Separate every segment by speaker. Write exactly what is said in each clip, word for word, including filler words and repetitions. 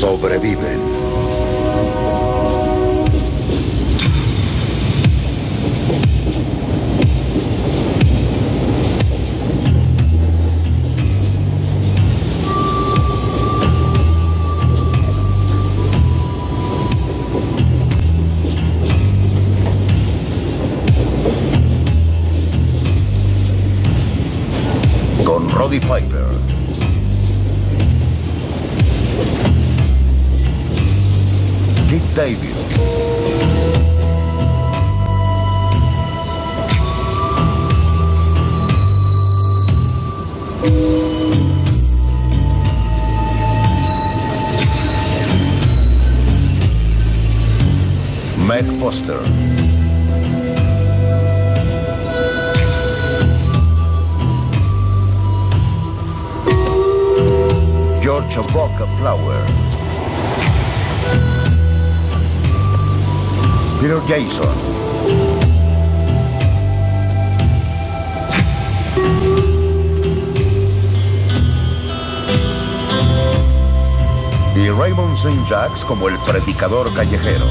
Speaker 1: sobreviven. Roddy Piper, Dick David, Meg Foster, George Boca Flower, Peter Jason, y Raymond Saint Jacques como el predicador callejero.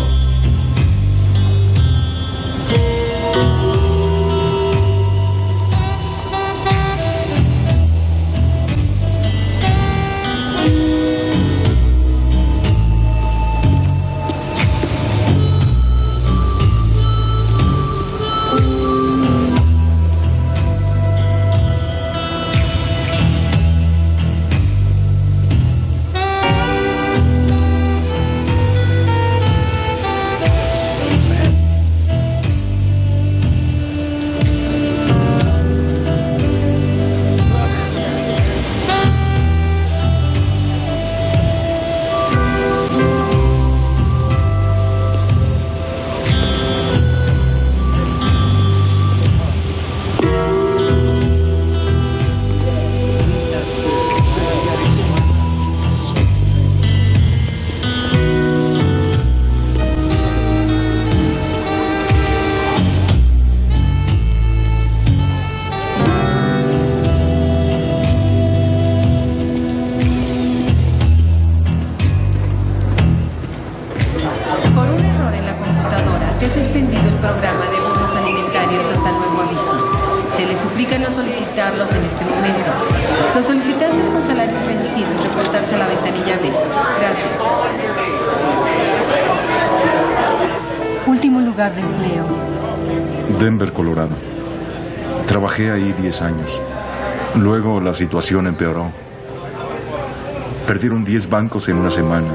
Speaker 2: Denver, Colorado. Trabajé ahí diez años. Luego la situación empeoró. Perdieron diez bancos en una semana.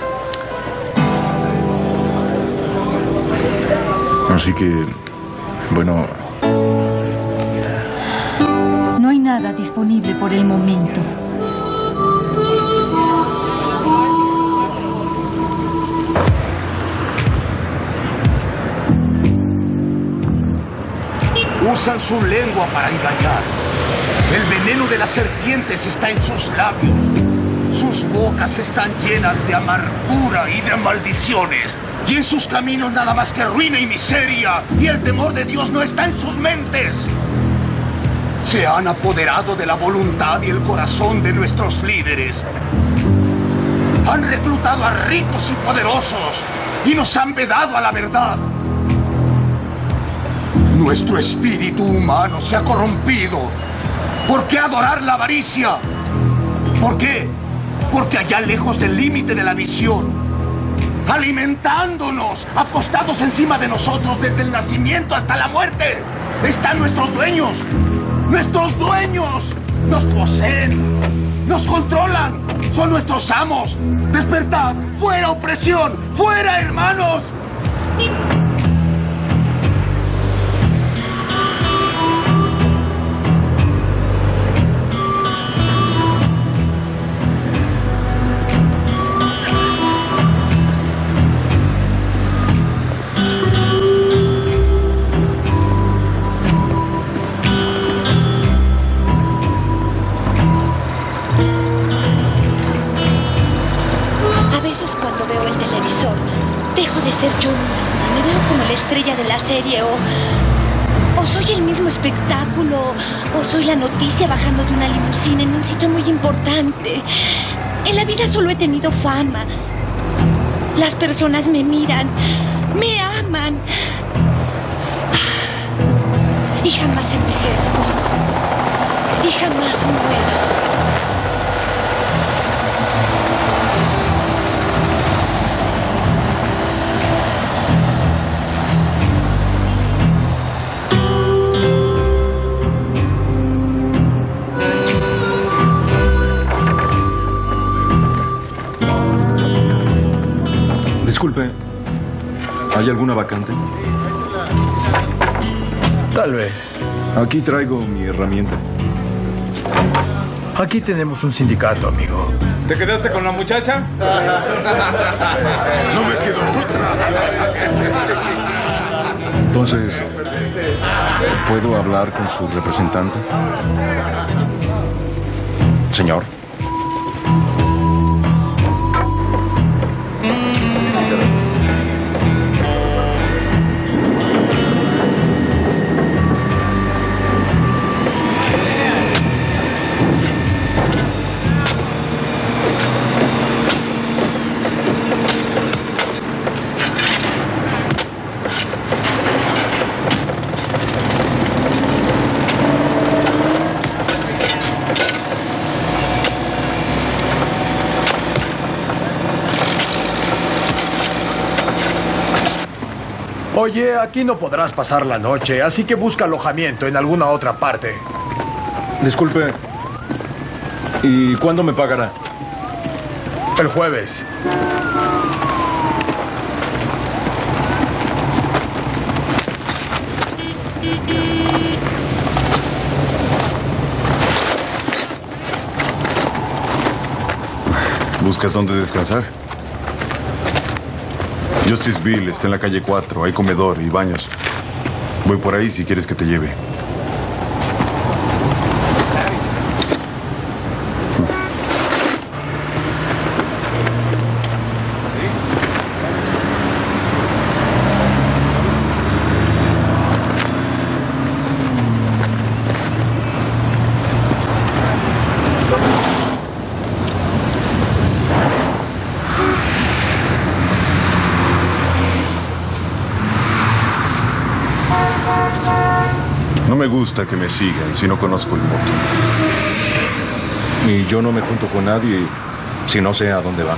Speaker 2: Así que, bueno...
Speaker 3: No hay nada disponible por el momento.
Speaker 4: Usan su lengua para engañar. El veneno de las serpientes está en sus labios. Sus bocas están llenas de amargura y de maldiciones. Y en sus caminos nada más que ruina y miseria. Y el temor de Dios no está en sus mentes. Se han apoderado de la voluntad y el corazón de nuestros líderes. Han reclutado a ricos y poderosos y nos han vedado a la verdad. Nuestro espíritu humano se ha corrompido. ¿Por qué adorar la avaricia? ¿Por qué? Porque allá lejos del límite de la visión, alimentándonos, apostados encima de nosotros desde el nacimiento hasta la muerte, están nuestros dueños. ¡Nuestros dueños! Nos poseen, nos controlan, son nuestros amos. ¡Despertad! ¡Fuera opresión! ¡Fuera, hermanos!
Speaker 5: De la serie o, o soy el mismo espectáculo o soy la noticia bajando de una limusina en un sitio muy importante. En la vida solo he tenido fama. Las personas me miran, me aman. Y jamás envejezco. Y jamás muero.
Speaker 2: Disculpe, ¿hay alguna vacante?
Speaker 6: Tal vez.
Speaker 2: Aquí traigo mi herramienta.
Speaker 6: Aquí tenemos un sindicato, amigo.
Speaker 7: ¿Te quedaste con la muchacha?
Speaker 4: No me quedo otra.
Speaker 2: Entonces, ¿puedo hablar con su representante? Señor.
Speaker 6: Oye, aquí no podrás pasar la noche, así que busca alojamiento en alguna otra parte.
Speaker 2: Disculpe, ¿y cuándo me pagará?
Speaker 6: El jueves.
Speaker 8: ¿Buscas dónde descansar? Justiceville está en la calle cuatro. Hay comedor y baños. Voy por ahí si quieres que te lleve. No me gusta que me sigan si no conozco el motivo.
Speaker 2: Y yo no me junto con nadie si no sé a dónde va.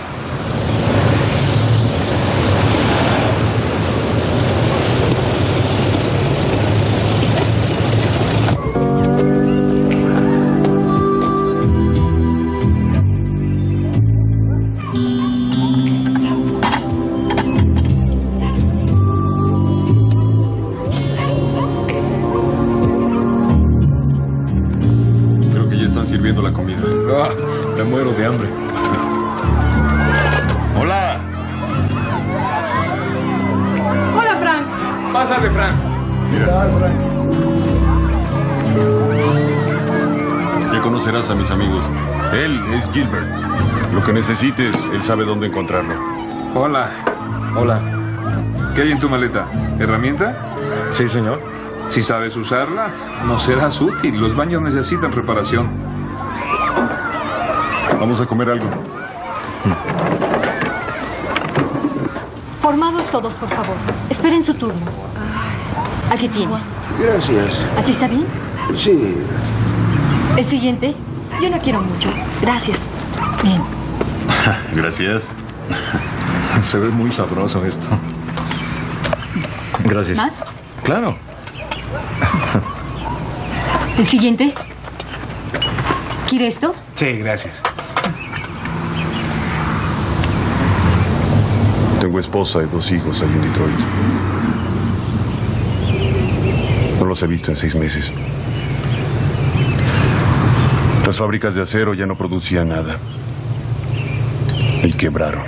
Speaker 8: Sirviendo la comida.
Speaker 2: Ah, me muero de hambre.
Speaker 8: Hola.
Speaker 9: Hola, Frank.
Speaker 7: Pásale, Frank.
Speaker 8: Mira. Ya conocerás a mis amigos. Él es Gilbert. Lo que necesites, él sabe dónde encontrarlo.
Speaker 7: Hola.
Speaker 2: Hola.
Speaker 7: ¿Qué hay en tu maleta? ¿Herramienta?
Speaker 2: Sí, señor.
Speaker 7: Si sabes usarla, no serás útil. Los baños necesitan reparación.
Speaker 8: Vamos a comer algo.
Speaker 3: Formados todos, por favor. Esperen su turno. Aquí tienes.
Speaker 10: Gracias.
Speaker 3: ¿Así está bien?
Speaker 10: Sí.
Speaker 3: ¿El siguiente? Yo no quiero mucho. Gracias. Bien.
Speaker 8: Gracias.
Speaker 2: Se ve muy sabroso esto. Gracias.
Speaker 3: ¿Más?
Speaker 2: Claro.
Speaker 3: ¿El siguiente? ¿Quiere esto?
Speaker 10: Sí, gracias.
Speaker 8: Tengo esposa y dos hijos ahí en Detroit. No los he visto en seis meses. Las fábricas de acero ya no producían nada. Y quebraron.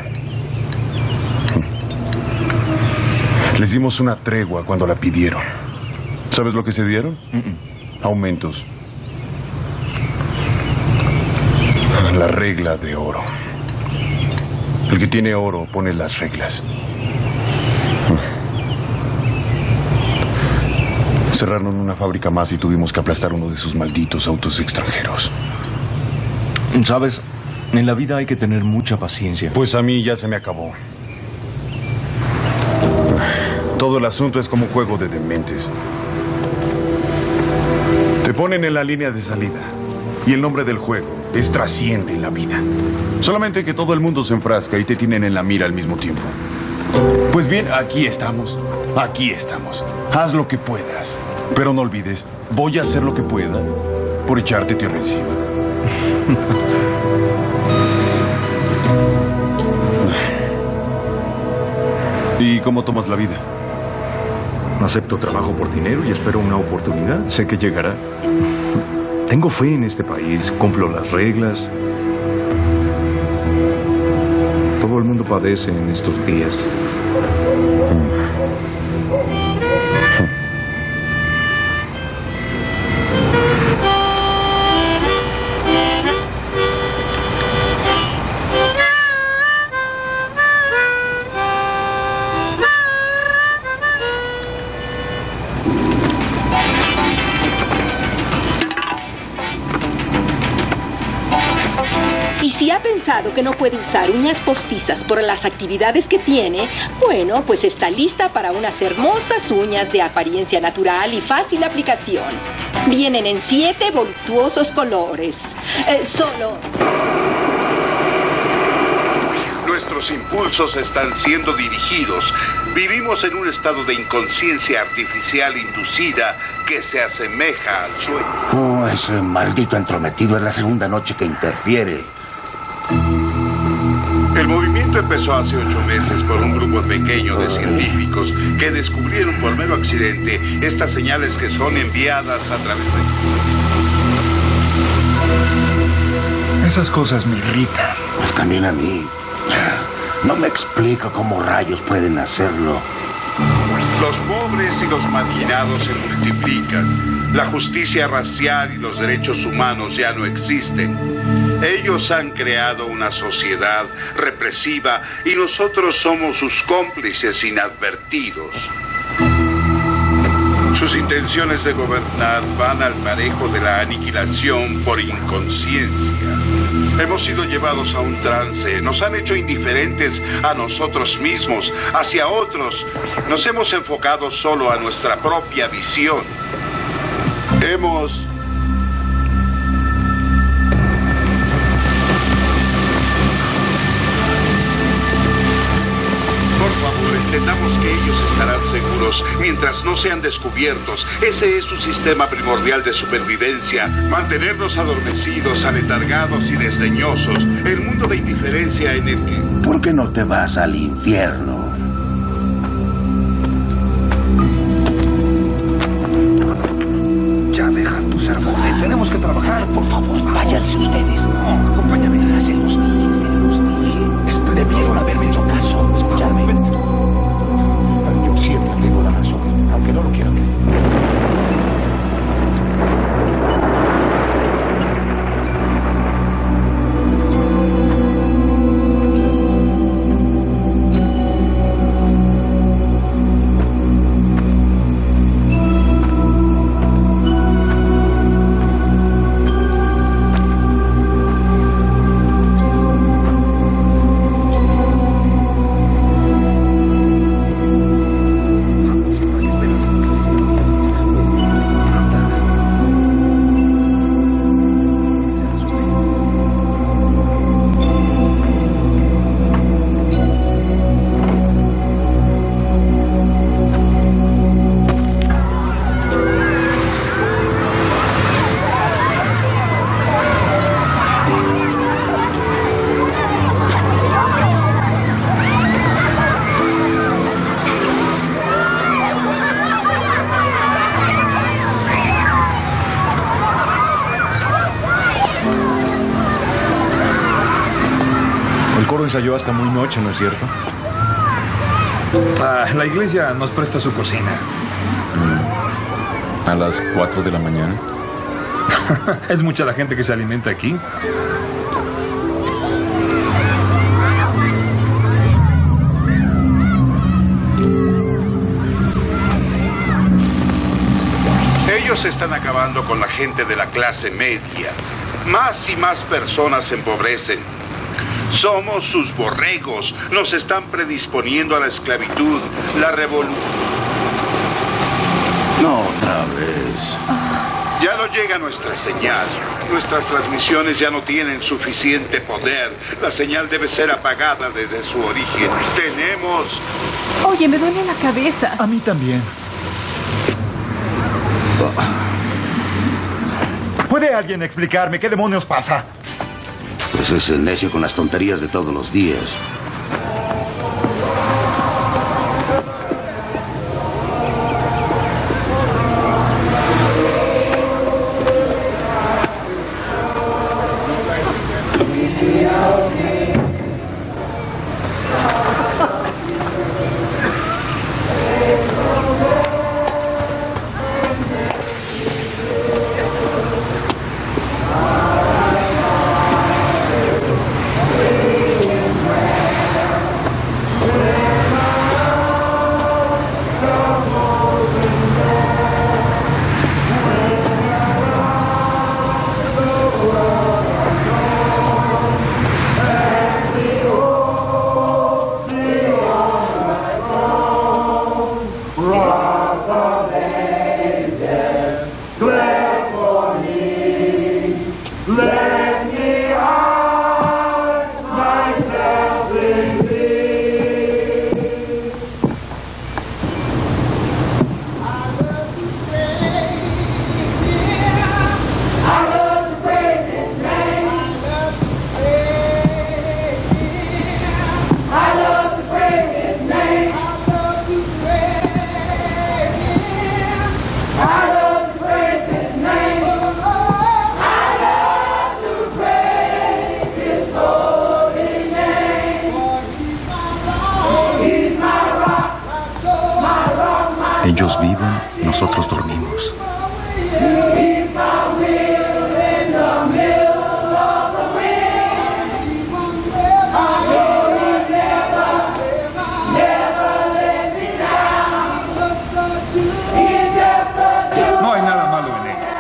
Speaker 8: Les dimos una tregua cuando la pidieron. ¿Sabes lo que se dieron?
Speaker 2: Mm-mm.
Speaker 8: Aumentos. La regla de oro. El que tiene oro pone las reglas. Cerraron una fábrica más y tuvimos que aplastar uno de sus malditos autos extranjeros.
Speaker 2: ¿Sabes? En la vida hay que tener mucha paciencia.
Speaker 8: Pues a mí ya se me acabó. Todo el asunto es como un juego de dementes. Te ponen en la línea de salida y el nombre del juego es Trasciende en la vida. Solamente que todo el mundo se enfrasca y te tienen en la mira al mismo tiempo. Pues bien, aquí estamos. Aquí estamos. Haz lo que puedas. Pero no olvides, voy a hacer lo que pueda por echarte tierra encima. ¿Y cómo tomas la vida?
Speaker 2: Acepto trabajo por dinero y espero una oportunidad. Sé que llegará. Tengo fe en este país, cumplo las reglas. Todo el mundo padece en estos días.
Speaker 5: Si ha pensado que no puede usar uñas postizas por las actividades que tiene, bueno, pues está lista para unas hermosas uñas de apariencia natural y fácil aplicación. Vienen en siete voluptuosos colores. Eh, solo...
Speaker 4: Nuestros impulsos están siendo dirigidos. Vivimos en un estado de inconsciencia artificial inducida que se asemeja al sueño.
Speaker 10: Oh, ese maldito entrometido es la segunda noche que interfiere.
Speaker 4: El movimiento empezó hace ocho meses por un grupo pequeño de científicos que descubrieron por mero accidente estas señales que son enviadas a través de...
Speaker 10: Esas cosas me irritan. Pues también a mí. No me explico cómo rayos pueden hacerlo.
Speaker 4: Los pobres y los marginados se multiplican. La justicia racial y los derechos humanos ya no existen. Ellos han creado una sociedad represiva y nosotros somos sus cómplices inadvertidos. Sus intenciones de gobernar van al parejo de la aniquilación por inconsciencia. Hemos sido llevados a un trance, nos han hecho indiferentes a nosotros mismos, hacia otros. Nos hemos enfocado solo a nuestra propia visión. Hemos... Por favor, entendamos que ellos estarán seguros mientras no sean descubiertos. Ese es su sistema primordial de supervivencia. Mantenernos adormecidos, aletargados y desdeñosos. El mundo de indiferencia en el que...
Speaker 10: ¿Por qué no te vas al infierno?
Speaker 11: Ya deja tus sermones. Tenemos que trabajar. Por favor, váyanse ustedes. No, acompáñame. Se los dije, se los dije. Debieron haberme hecho caso. Escucharme. Yo siempre tengo la razón, aunque no lo quiera creer.
Speaker 2: Ensayó hasta muy noche, ¿no es cierto?
Speaker 7: Ah, la iglesia nos presta su cocina.
Speaker 2: ¿A las cuatro de la mañana?
Speaker 7: Es mucha la gente que se alimenta aquí.
Speaker 4: Ellos están acabando con la gente de la clase media. Más y más personas se empobrecen.
Speaker 10: Somos sus borregos. Nos están predisponiendo a la esclavitud. La revolución... No otra vez. Ya no llega nuestra señal. Nuestras transmisiones ya no tienen suficiente poder. La señal debe ser apagada desde su origen. Tenemos...
Speaker 9: Oye, me duele la cabeza.
Speaker 11: A mí también. ¿Puede alguien explicarme qué demonios pasa?
Speaker 10: Pues ese necio con las tonterías de todos los días.
Speaker 2: Ellos viven, nosotros dormimos.
Speaker 7: No hay nada malo en ello.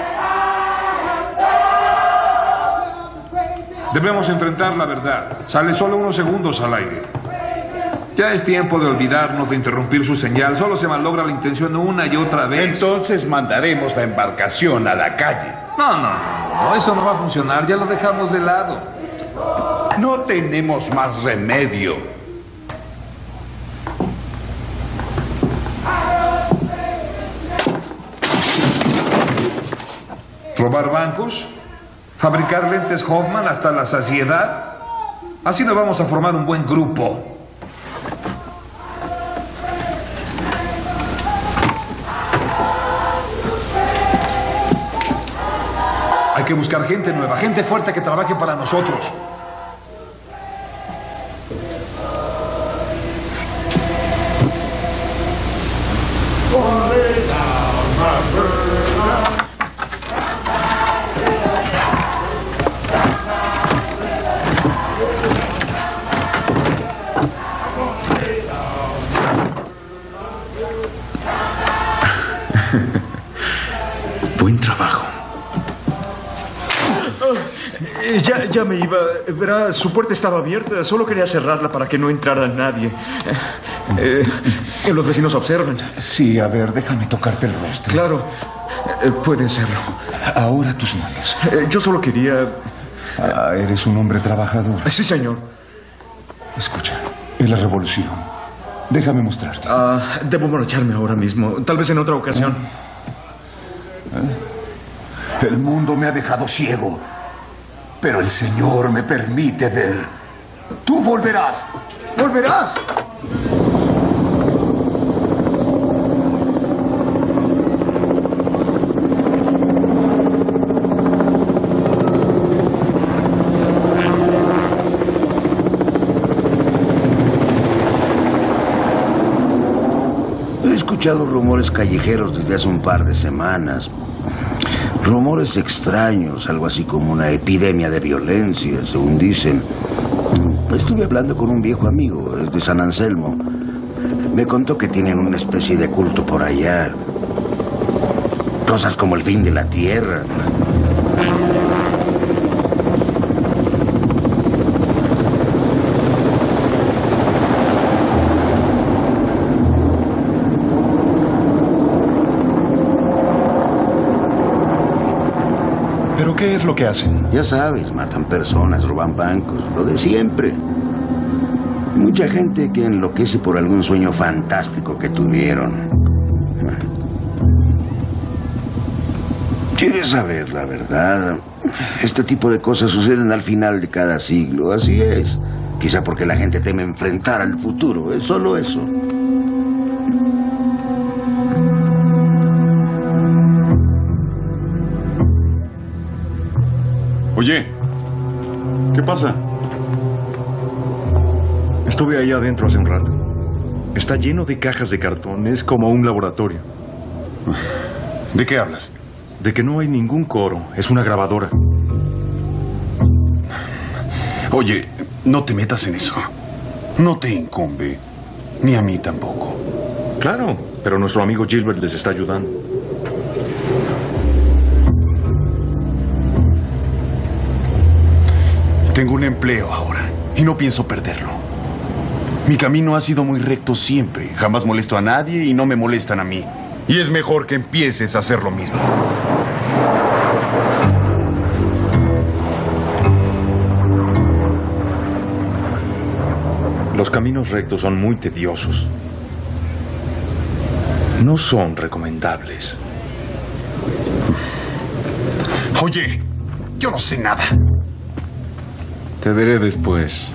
Speaker 7: Debemos enfrentar la verdad. Sale solo unos segundos al aire. Ya es tiempo de olvidarnos de interrumpir su señal. Solo se malogra la intención una y otra vez.
Speaker 4: Entonces mandaremos la embarcación a la calle.
Speaker 7: No, no, no, no, eso no va a funcionar. Ya lo dejamos de lado.
Speaker 4: No tenemos más remedio.
Speaker 7: ¿Robar bancos? ¿Fabricar lentes Hoffman hasta la saciedad? Así no vamos a formar un buen grupo. Hay que buscar gente nueva, gente fuerte que trabaje para nosotros.
Speaker 2: Buen trabajo.
Speaker 6: Ya, ya me iba. Verá, su puerta estaba abierta. Solo quería cerrarla para que no entrara nadie. Eh, eh, los vecinos observan.
Speaker 11: Sí, a ver, déjame tocarte el rostro.
Speaker 6: Claro, eh, puede hacerlo.
Speaker 11: Ahora tus manos.
Speaker 6: Eh, yo solo quería...
Speaker 11: Ah, eres un hombre trabajador.
Speaker 6: Sí, señor.
Speaker 11: Escucha, es la revolución. Déjame mostrarte.
Speaker 6: Ah, debo marcharme ahora mismo. Tal vez en otra ocasión.
Speaker 11: ¿Eh? El mundo me ha dejado ciego, pero el Señor me permite ver. Tú volverás. ¡Volverás!
Speaker 10: He escuchado rumores callejeros desde hace un par de semanas. Rumores extraños, algo así como una epidemia de violencia, según dicen. Estuve hablando con un viejo amigo, es de San Anselmo. Me contó que tienen una especie de culto por allá. Cosas como el fin de la tierra.
Speaker 2: ¿Qué hacen?
Speaker 10: Ya sabes, matan personas, roban bancos, lo de siempre. Mucha gente que enloquece por algún sueño fantástico que tuvieron. ¿Quieres saber la verdad? Este tipo de cosas suceden al final de cada siglo, así es. Quizá porque la gente teme enfrentar al futuro, es solo eso.
Speaker 8: Oye, ¿qué pasa?
Speaker 2: Estuve ahí adentro hace un rato. Está lleno de cajas de cartón, es como un laboratorio.
Speaker 8: ¿De qué hablas?
Speaker 2: De que no hay ningún coro, es una grabadora.
Speaker 8: Oye, no te metas en eso. No te incumbe, ni a mí tampoco.
Speaker 2: Claro, pero nuestro amigo Gilbert les está ayudando.
Speaker 8: Tengo un empleo ahora y no pienso perderlo. Mi camino ha sido muy recto siempre. Jamás molesto a nadie y no me molestan a mí. Y es mejor que empieces a hacer lo mismo.
Speaker 2: Los caminos rectos son muy tediosos. No son recomendables.
Speaker 8: Oye, yo no sé nada.
Speaker 2: Te veré después.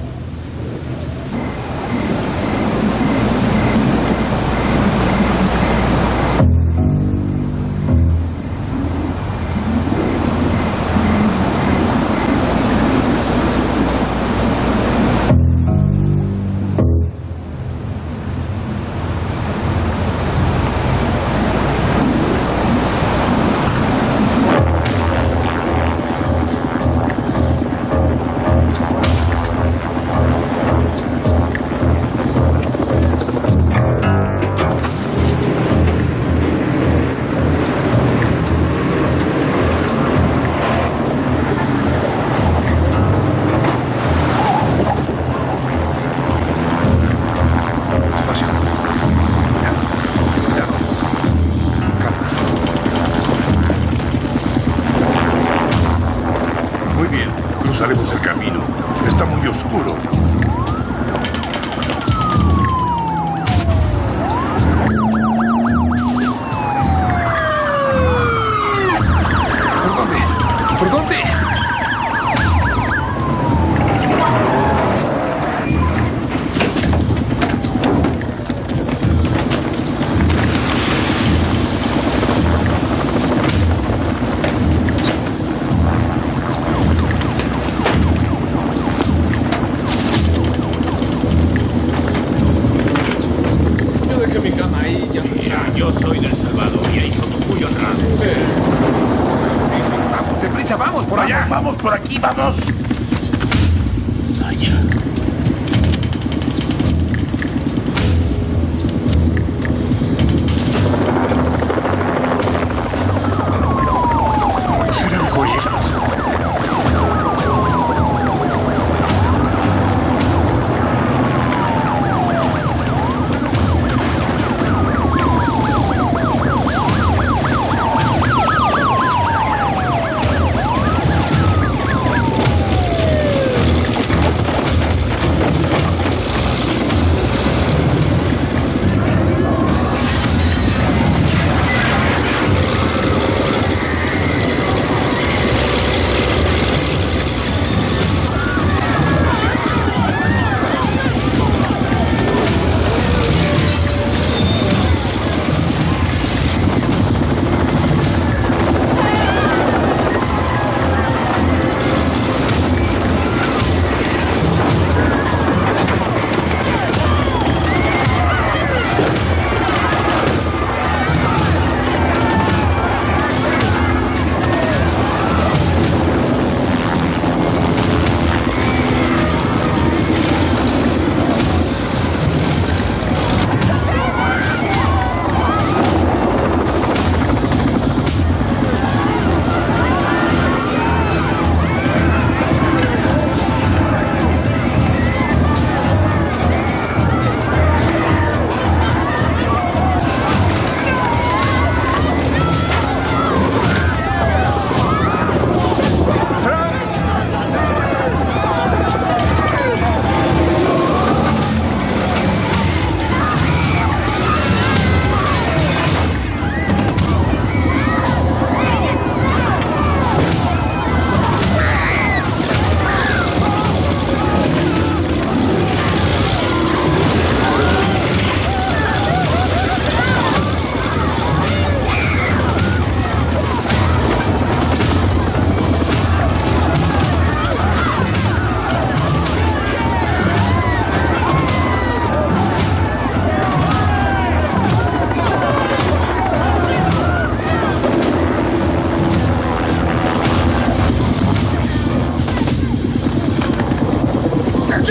Speaker 11: Cruzaremos el camino. Está muy oscuro. ¿Por dónde? ¿Por dónde?
Speaker 12: Yo soy del Salvador y ahí somos muy honrados.
Speaker 11: Vamos, deprisa, vamos por allá. Vamos por aquí, vamos.
Speaker 12: Allá.
Speaker 11: Serán colegas.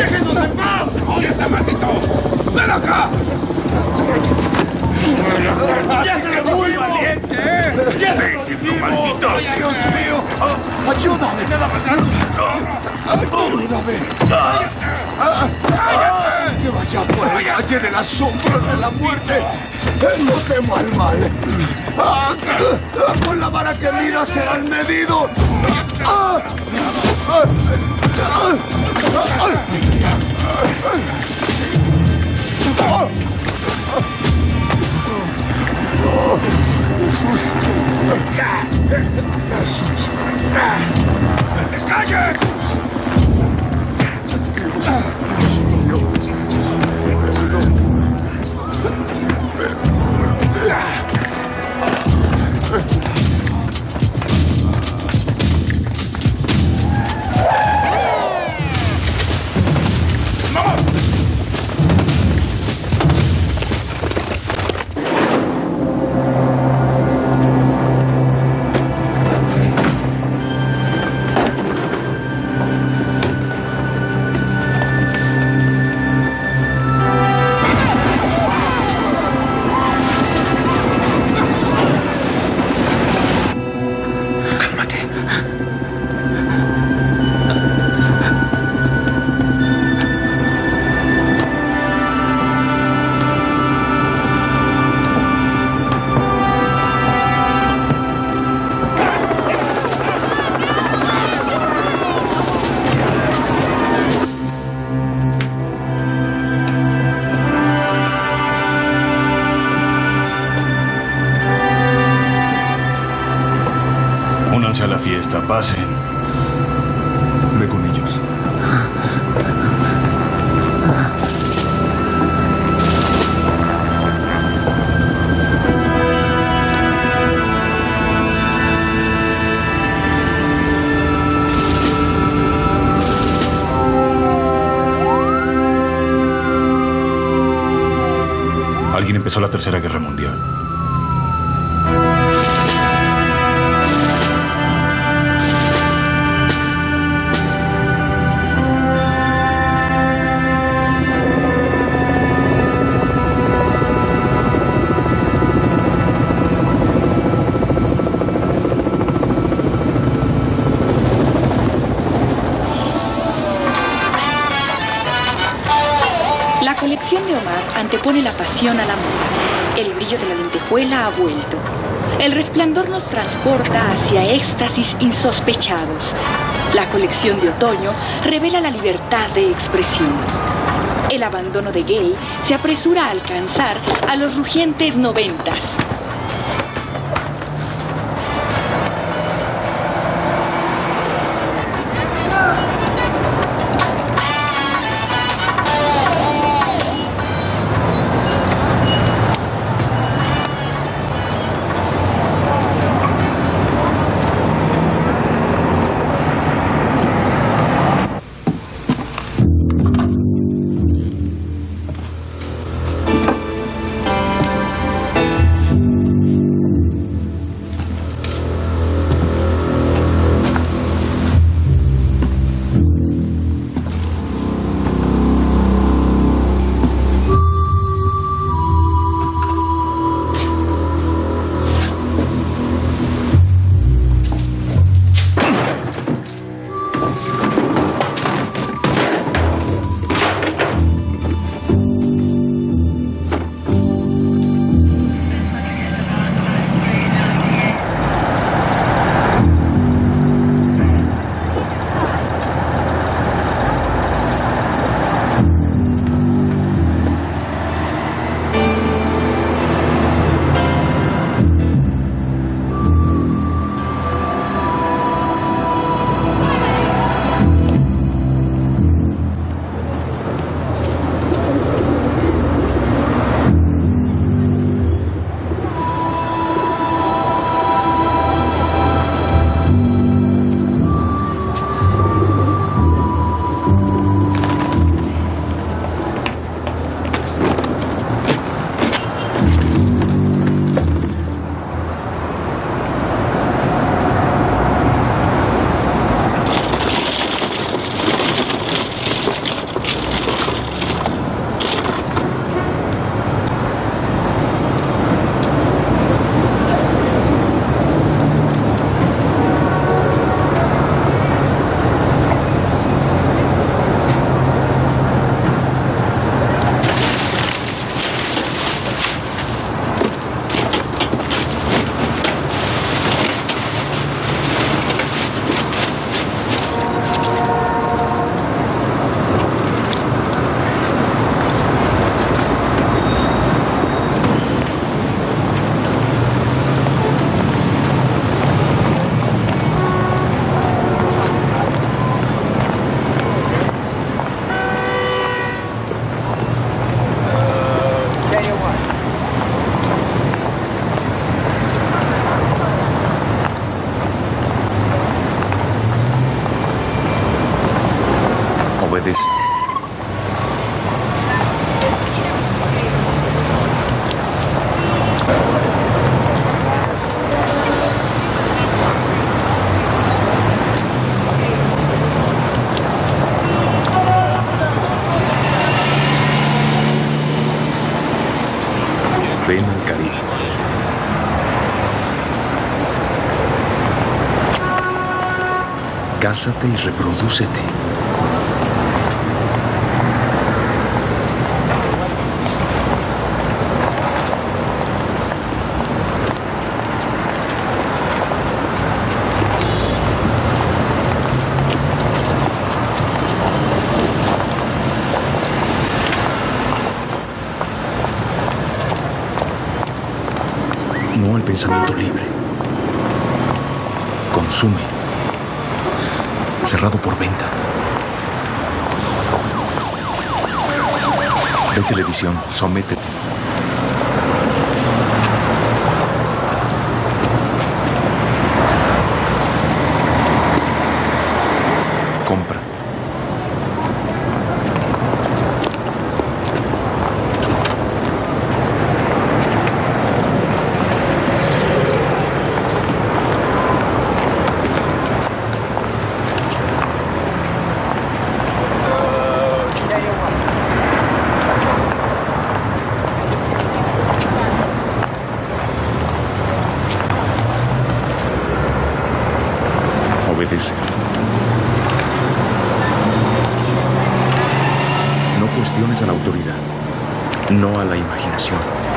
Speaker 4: ¡Déjenos en paz! ¡Quieta, maldito! ¡Ven acá! ¡Ya se lo muy valiente, eh! ¡Ya se lo vivo, maldito! ¡Dios mío! ¡Ayúdame! ¡Ayúdame! ¡Que vaya por el valle de las sombras de la muerte! ¡No temo al mal! ¡Con la vara que mira será el medido! ¡Calles!
Speaker 13: Únanse a la fiesta, pasen.
Speaker 2: Ve con ellos.
Speaker 13: Alguien empezó la Tercera Guerra Mundial.
Speaker 5: La colección de Omar antepone la pasión a la moda. El brillo de la lentejuela ha vuelto. El resplandor nos transporta hacia éxtasis insospechados. La colección de otoño revela la libertad de expresión. El abandono de Gay se apresura a alcanzar a los rugientes noventas.
Speaker 2: Obedece. Ven al Caribe. Cásate y reprodúcete. No al pensamiento libre. Consume. Cerrado por venta. Ve televisión, sométete. Compra. Obedece. No cuestiones a la autoridad, no a la imaginación.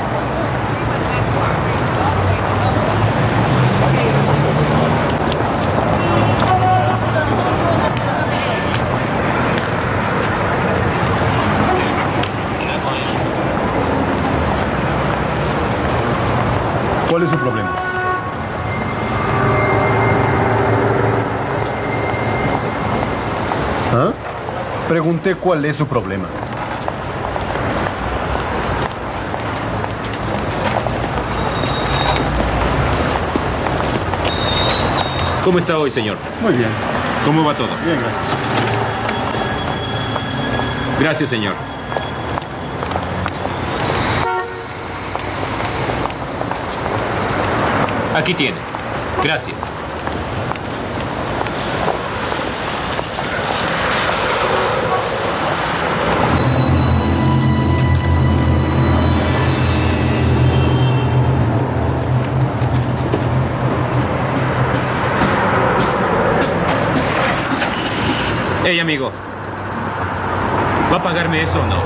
Speaker 13: ¿Cuál es su problema?
Speaker 14: ¿Ah? Pregunté cuál es su problema.
Speaker 12: ¿Cómo está hoy, señor?
Speaker 14: Muy bien.
Speaker 12: ¿Cómo va todo?
Speaker 14: Bien, gracias.
Speaker 12: Gracias, señor. Aquí tiene. Gracias. Hey, amigo. ¿Va a pagarme eso o no?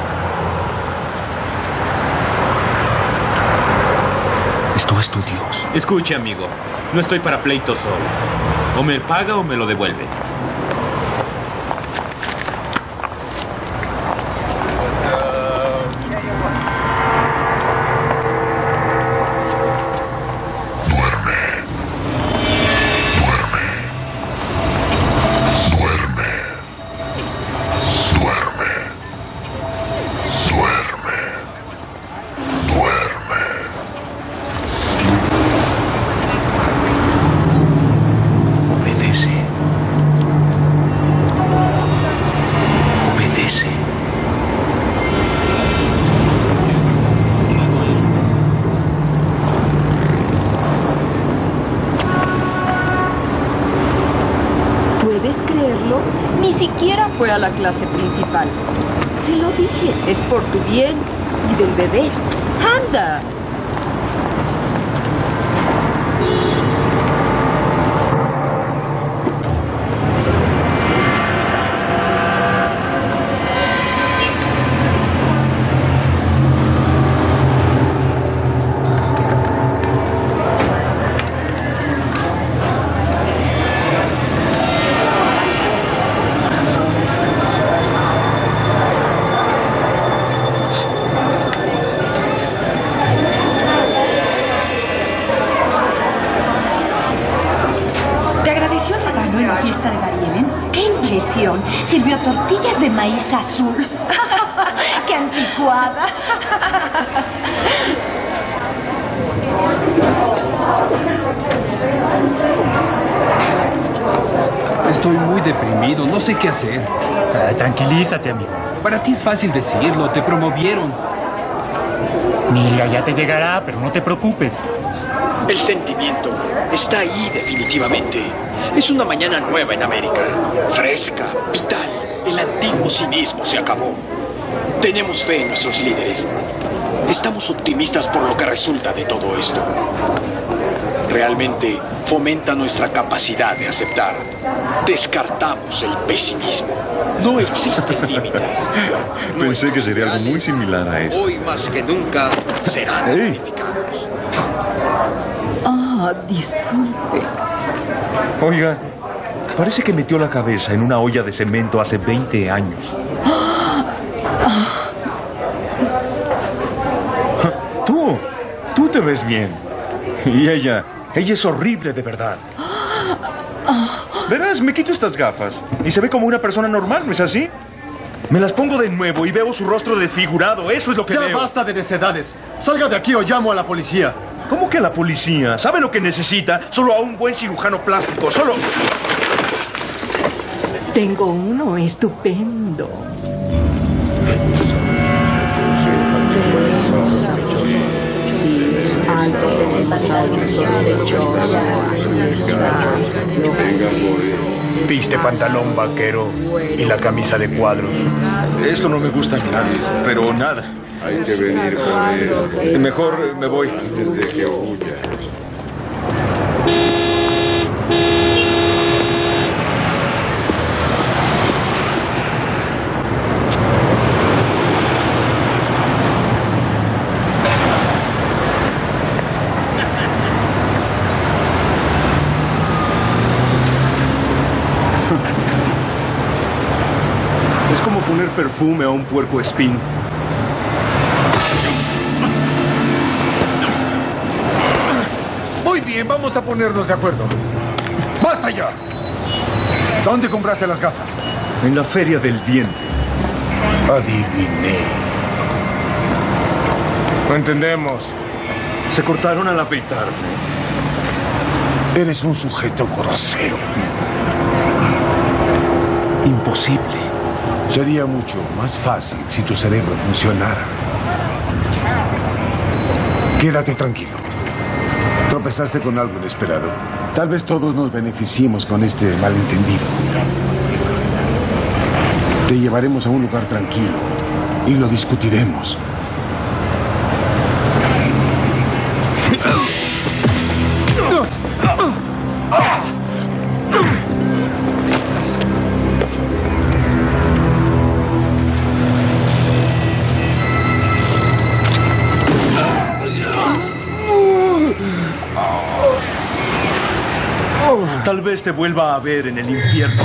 Speaker 2: Esto es tu Dios.
Speaker 12: Escuche, amigo. No estoy para pleito solo. O me paga o me lo devuelve.
Speaker 5: Ni siquiera fue a la clase principal. Se lo dije, es por tu bien y del bebé. ¡Anda!
Speaker 3: Sirvió tortillas de maíz azul. ¡Qué anticuada!
Speaker 14: Esto
Speaker 15: Estoy muy deprimido, no sé qué hacer.
Speaker 12: Ah, tranquilízate, amigo.
Speaker 15: Para ti es fácil decirlo, te promovieron.
Speaker 12: Mira, ya te llegará, pero no te preocupes.
Speaker 16: El sentimiento está ahí definitivamente. Es una mañana nueva en América. Fresca, vital. El antiguo cinismo se acabó. Tenemos fe en nuestros líderes. Estamos optimistas por lo que resulta de todo esto. Realmente fomenta nuestra capacidad de aceptar. Descartamos el pesimismo. No existen límites.
Speaker 2: Pensé que sería algo muy similar a eso.
Speaker 16: Hoy más que nunca serán
Speaker 2: Hey.
Speaker 16: dignificados.
Speaker 5: Ah, disculpe.
Speaker 2: Oiga, parece que metió la cabeza en una olla de cemento hace veinte años. Tú, tú te ves bien. Y ella, ella es horrible de verdad. Verás, me quito estas gafas y se ve como una persona normal, ¿no es así? Me las pongo de nuevo y veo su rostro desfigurado, eso es lo que
Speaker 14: Ya
Speaker 2: veo.
Speaker 14: basta de necedades. Salga de aquí o llamo a la policía.
Speaker 2: ¿Cómo que a la policía? ¿Sabe lo que necesita? Solo a un buen cirujano plástico, solo...
Speaker 5: Tengo uno estupendo.
Speaker 13: Viste pantalón vaquero y la camisa de cuadros.
Speaker 2: Esto no me gusta a nadie, pero nada.
Speaker 7: Hay que venir con él.
Speaker 2: Mejor me voy.
Speaker 7: Antes de que huya.
Speaker 2: Es como poner perfume a un puerco espín.
Speaker 13: Muy bien, vamos a ponernos de acuerdo. ¡Basta ya! ¿Dónde compraste las gafas?
Speaker 2: En la feria del diente.
Speaker 13: Adiviné. No entendemos.
Speaker 2: Se cortaron al afeitarse.
Speaker 13: Eres un sujeto grosero. Imposible. Sería mucho más fácil si tu cerebro funcionara. Quédate tranquilo. Tropezaste con algo inesperado. Tal vez todos nos beneficiemos con este malentendido. Te llevaremos a un lugar tranquilo y lo discutiremos.
Speaker 2: Tal vez te vuelva a ver en el infierno.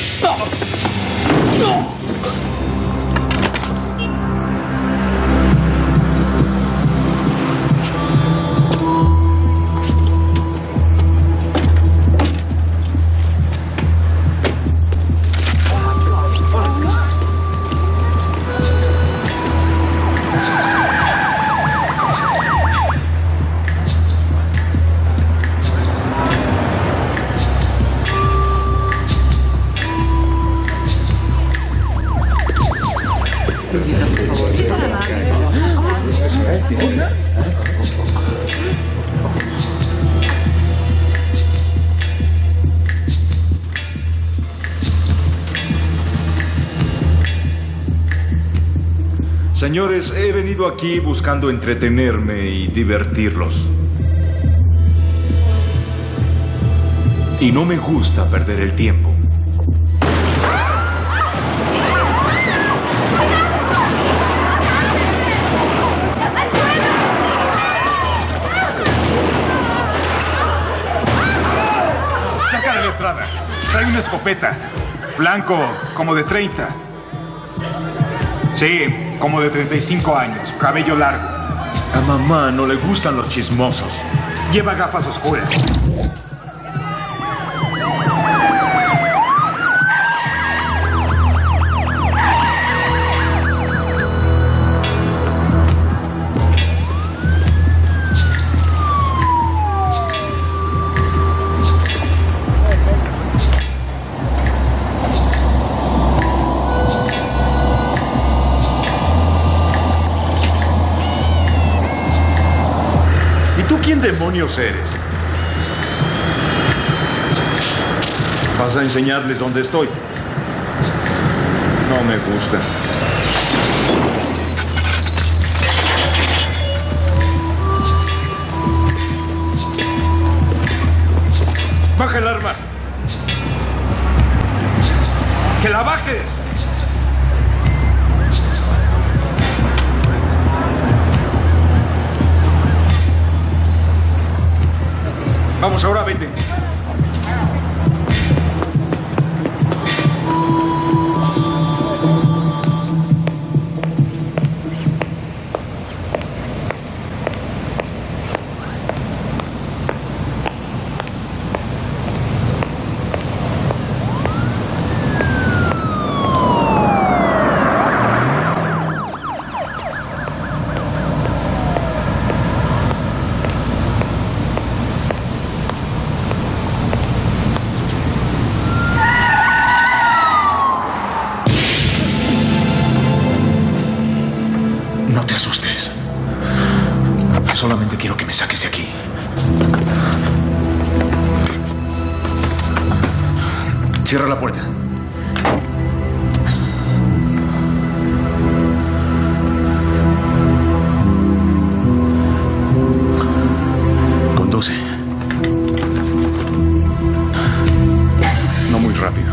Speaker 2: Señores, he venido aquí buscando entretenerme y divertirlos. Y no me gusta perder el tiempo.
Speaker 8: Saca de la entrada. Trae una escopeta. Blanco, como de treinta. Sí, como de treinta y cinco años. Cabello largo.
Speaker 2: A mamá no le gustan los chismosos.
Speaker 8: Lleva gafas oscuras.
Speaker 6: ¿Quién demonios eres? ¿Vas a enseñarles dónde estoy? No me gusta. ¡Baja el arma! ¡Que la bajes! Vamos, ahora vete.
Speaker 2: Solamente quiero que me saques de aquí. Cierra la puerta. Conduce. No muy rápido.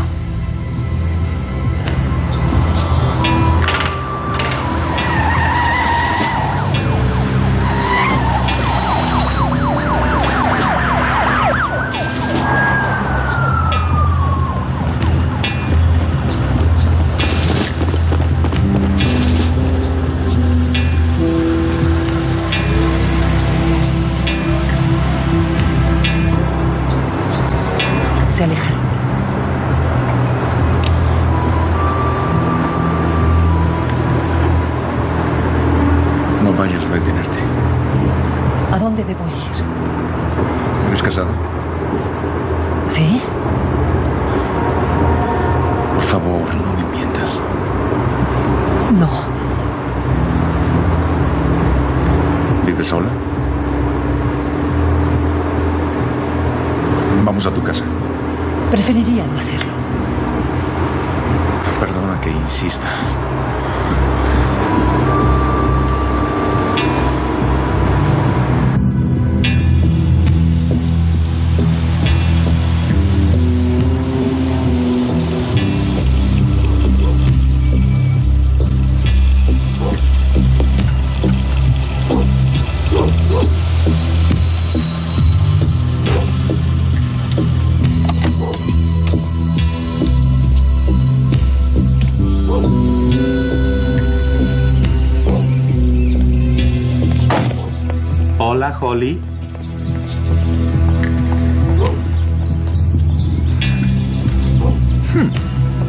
Speaker 17: Se aleja.
Speaker 2: No vayas a detenerte.
Speaker 17: ¿A dónde debo ir?
Speaker 2: ¿Eres casado?
Speaker 17: ¿Sí?
Speaker 2: Por favor, no me mientas.
Speaker 17: No.
Speaker 2: ¿Vives sola? Vamos a tu casa.
Speaker 17: Preferiría no hacerlo.
Speaker 2: Perdona que insista.
Speaker 12: Hola, Holly. Hmm.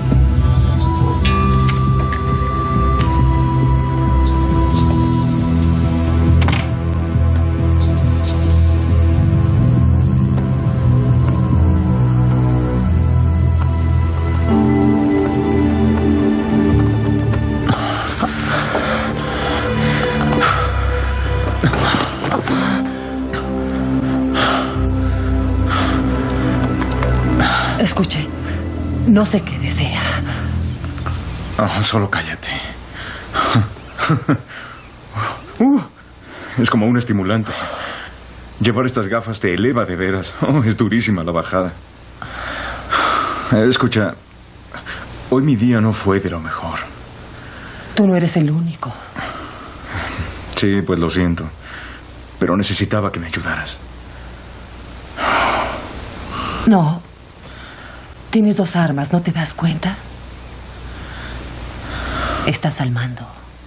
Speaker 17: Escuche, no sé qué desea.
Speaker 2: Oh, solo cállate. Uh, es como un estimulante. Llevar estas gafas te eleva de veras. Oh, es durísima la bajada. Escucha, hoy mi día no fue de lo mejor.
Speaker 17: Tú no eres el único.
Speaker 2: Sí, pues lo siento. Pero necesitaba que me ayudaras.
Speaker 17: No. Tienes dos armas, ¿no te das cuenta? Estás al mando.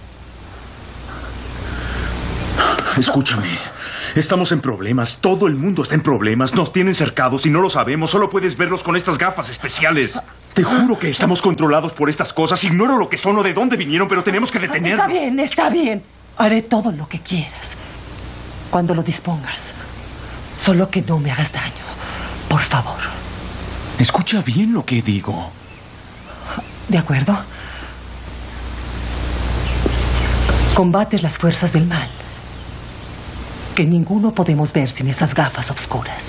Speaker 6: Escúchame. Estamos en problemas. Todo el mundo está en problemas. Nos tienen cercados y no lo sabemos. Solo puedes verlos con estas gafas especiales. Te juro que estamos controlados por estas cosas. Ignoro lo que son o de dónde vinieron, pero tenemos que detenerlos.
Speaker 17: Está bien, está bien. Haré todo lo que quieras. Cuando lo dispongas. Solo que no me hagas daño. Por favor.
Speaker 2: Escucha bien lo que digo.
Speaker 17: ¿De acuerdo? Combates las fuerzas del mal. que ninguno podemos ver sin esas gafas oscuras.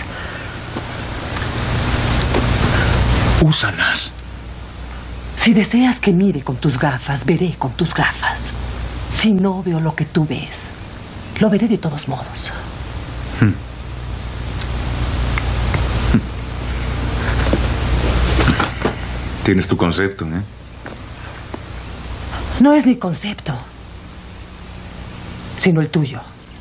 Speaker 6: Úsalas.
Speaker 17: Si deseas que mire con tus gafas, veré con tus gafas. Si no veo lo que tú ves, lo veré de todos modos.
Speaker 2: Hmm. Tienes tu concepto, ¿eh?
Speaker 17: No es mi concepto, sino el tuyo.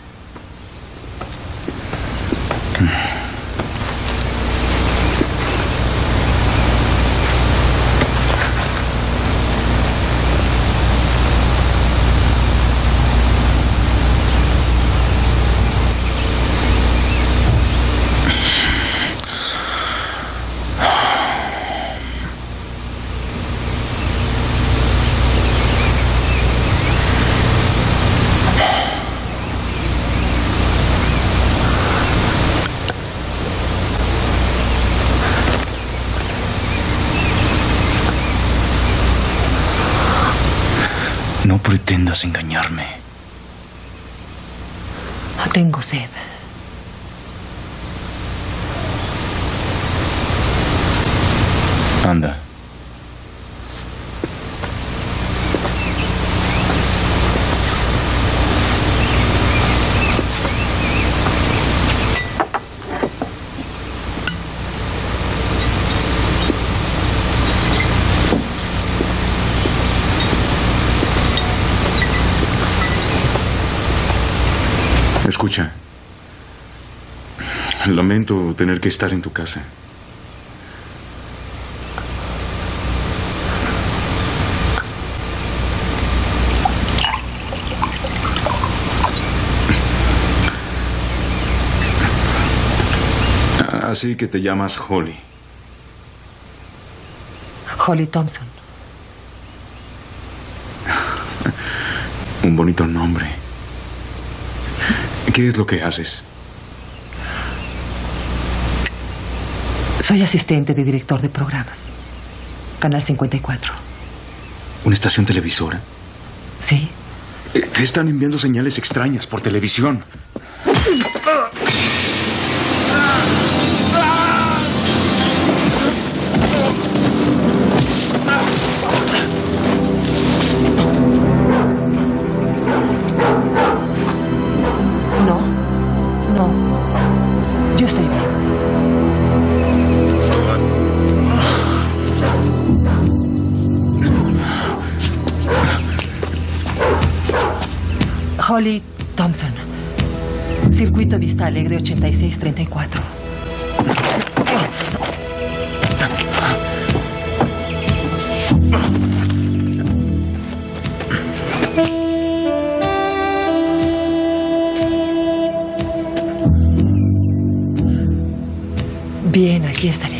Speaker 6: No pretendas engañarme.
Speaker 17: Tengo sed.
Speaker 6: Anda. Escucha, lamento tener que estar en tu casa. Así que te llamas Holly.
Speaker 17: Holly Thompson.
Speaker 2: Un bonito nombre. ¿Qué es lo que haces?
Speaker 17: Soy asistente de director de programas. Canal cincuenta y cuatro.
Speaker 2: ¿Una estación televisora?
Speaker 17: Sí.
Speaker 6: Eh, Te están enviando señales extrañas por televisión.
Speaker 17: No, no. Yo estoy bien. Holly Thompson. Circuito Vista Alegre ochenta y seis treinta y cuatro. Bien, aquí estaré.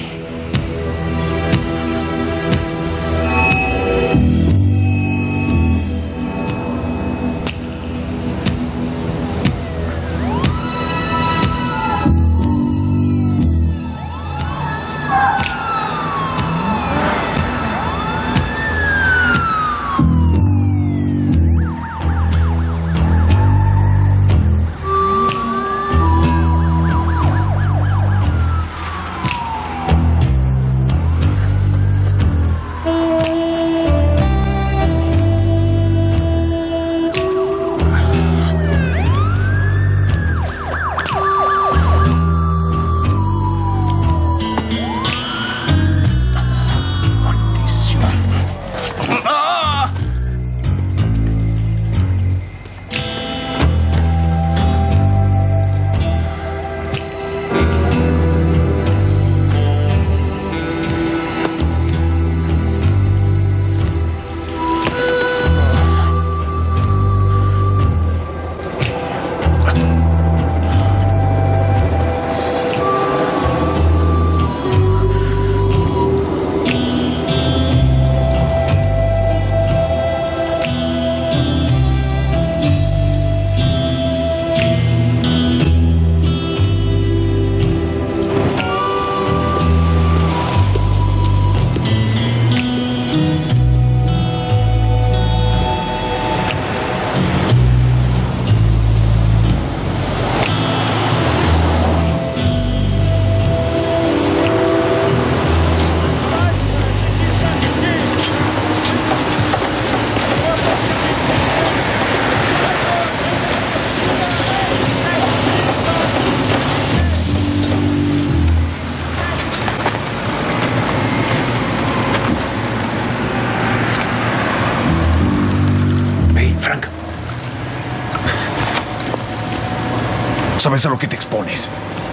Speaker 8: sabes a lo que te expones.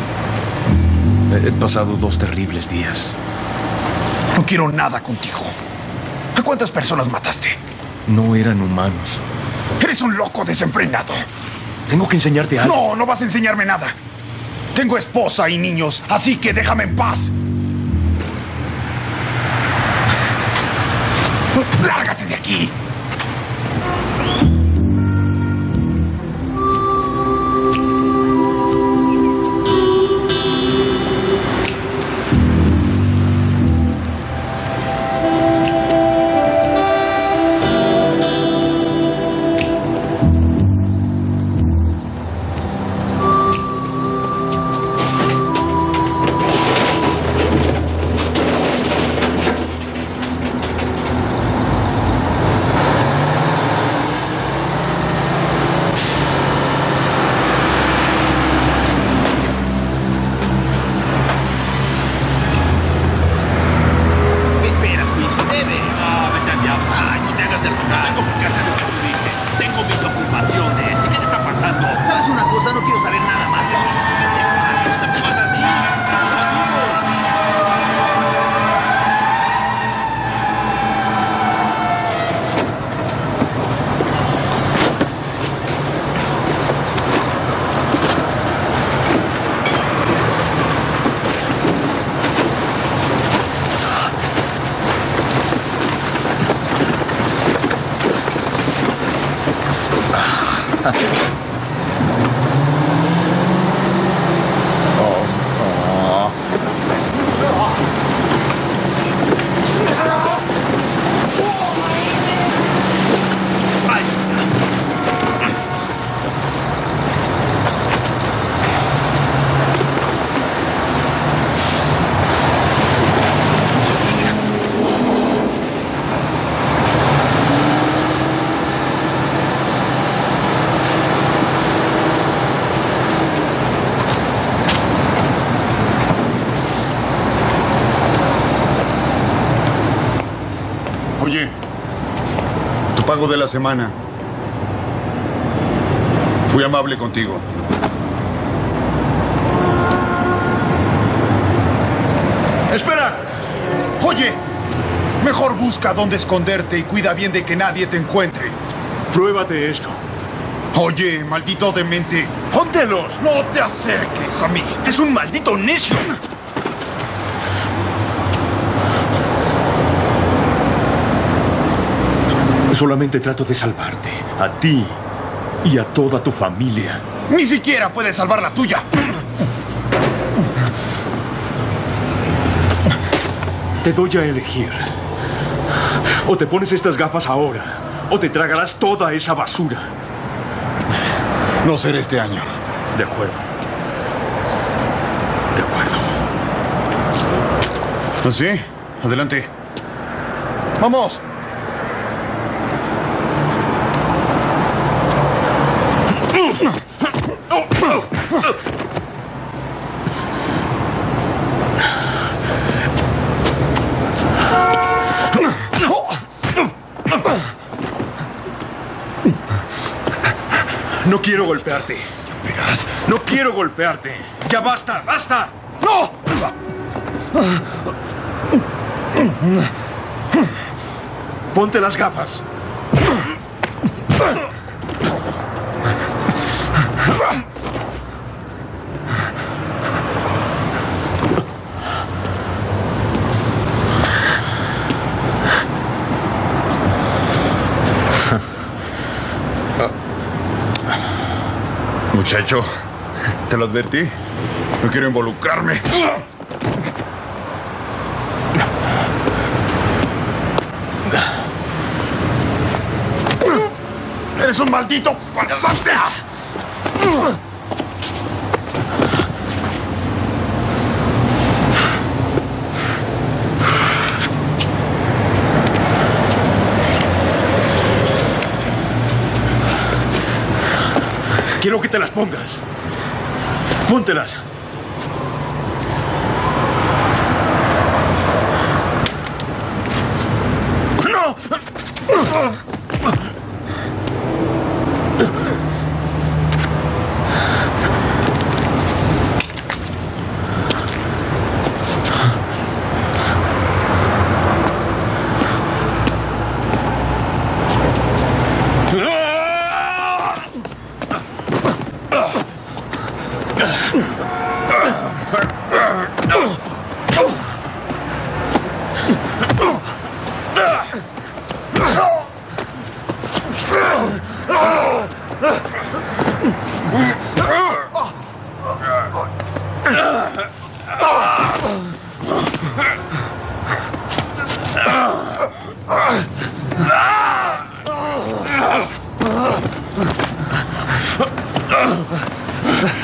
Speaker 2: He pasado dos terribles días.
Speaker 8: No quiero nada contigo. ¿A cuántas personas mataste?
Speaker 2: No eran humanos.
Speaker 8: Eres un loco desenfrenado.
Speaker 2: Tengo que enseñarte algo.
Speaker 8: No, no vas a enseñarme nada. Tengo esposa y niños, así que déjame en paz. ¡Lárgate de aquí! Pago de la semana. Fui amable contigo. ¡Espera! Oye, mejor busca dónde esconderte y cuida bien de que nadie te encuentre.
Speaker 6: Pruébate esto.
Speaker 8: Oye, maldito demente.
Speaker 6: ¡Póntelos!
Speaker 8: No te acerques a mí.
Speaker 6: ¡Es un maldito necio! Solamente trato de salvarte, a ti y a toda tu familia.
Speaker 8: Ni siquiera puedes salvar la tuya.
Speaker 6: Te doy a elegir. O te pones estas gafas ahora, o te tragarás toda esa basura.
Speaker 8: No será este año.
Speaker 6: De acuerdo. De acuerdo.
Speaker 8: ¿Así? Adelante. ¡Vamos!
Speaker 6: No quiero golpearte.
Speaker 8: Verás.
Speaker 6: No quiero golpearte. Ya basta, basta.
Speaker 8: ¡No!
Speaker 6: Ponte las gafas.
Speaker 8: Muchacho, te lo advertí. No quiero involucrarme. ¡Eres un maldito farsante!
Speaker 6: Quiero que te las pongas. Póntelas. ¡No!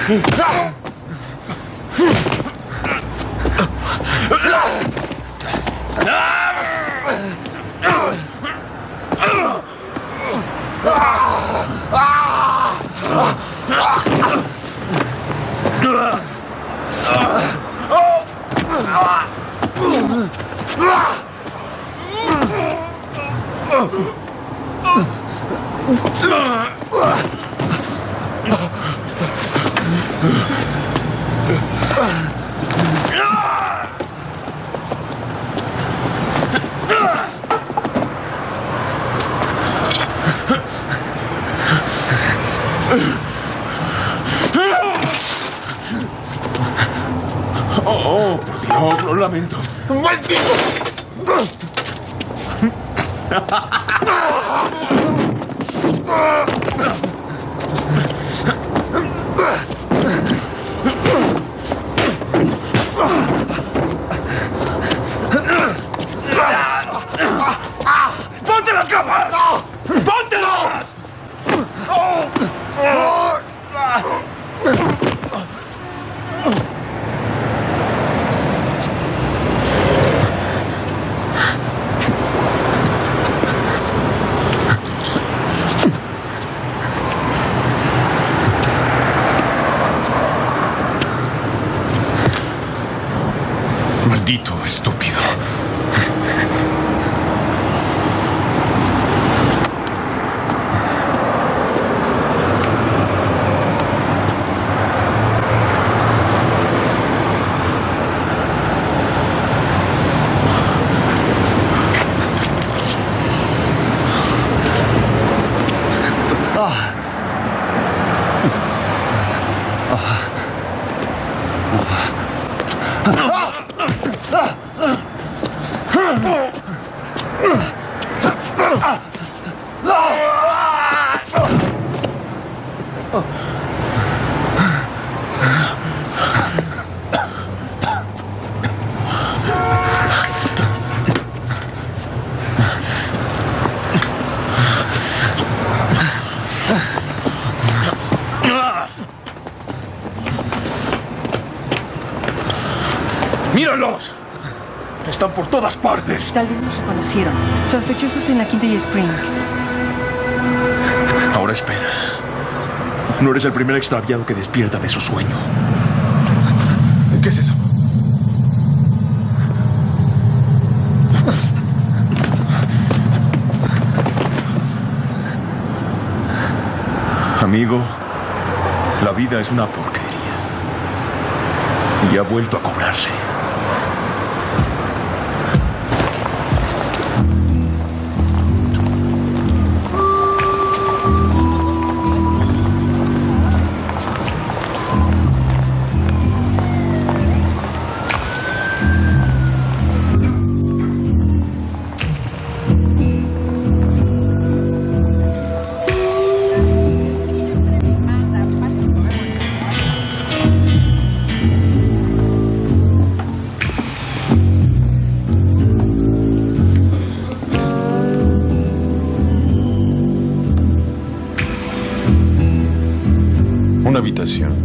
Speaker 6: Oh, por Dios, lo lamento.
Speaker 11: ¡Maldito!
Speaker 6: ¡Ponte las gafas! ¡Póntelas!
Speaker 8: Maldito estúpido.
Speaker 6: ¡Míralos! Están por todas partes.
Speaker 9: Tal vez nos reconocieron. Sospechosos en la Quinta y Spring.
Speaker 6: Ahora espera. No eres el primer extraviado que despierta de su sueño.
Speaker 8: ¿Qué es eso?
Speaker 6: Amigo, la vida es una porquería. Y ha vuelto a cobrarse.
Speaker 8: Una habitación.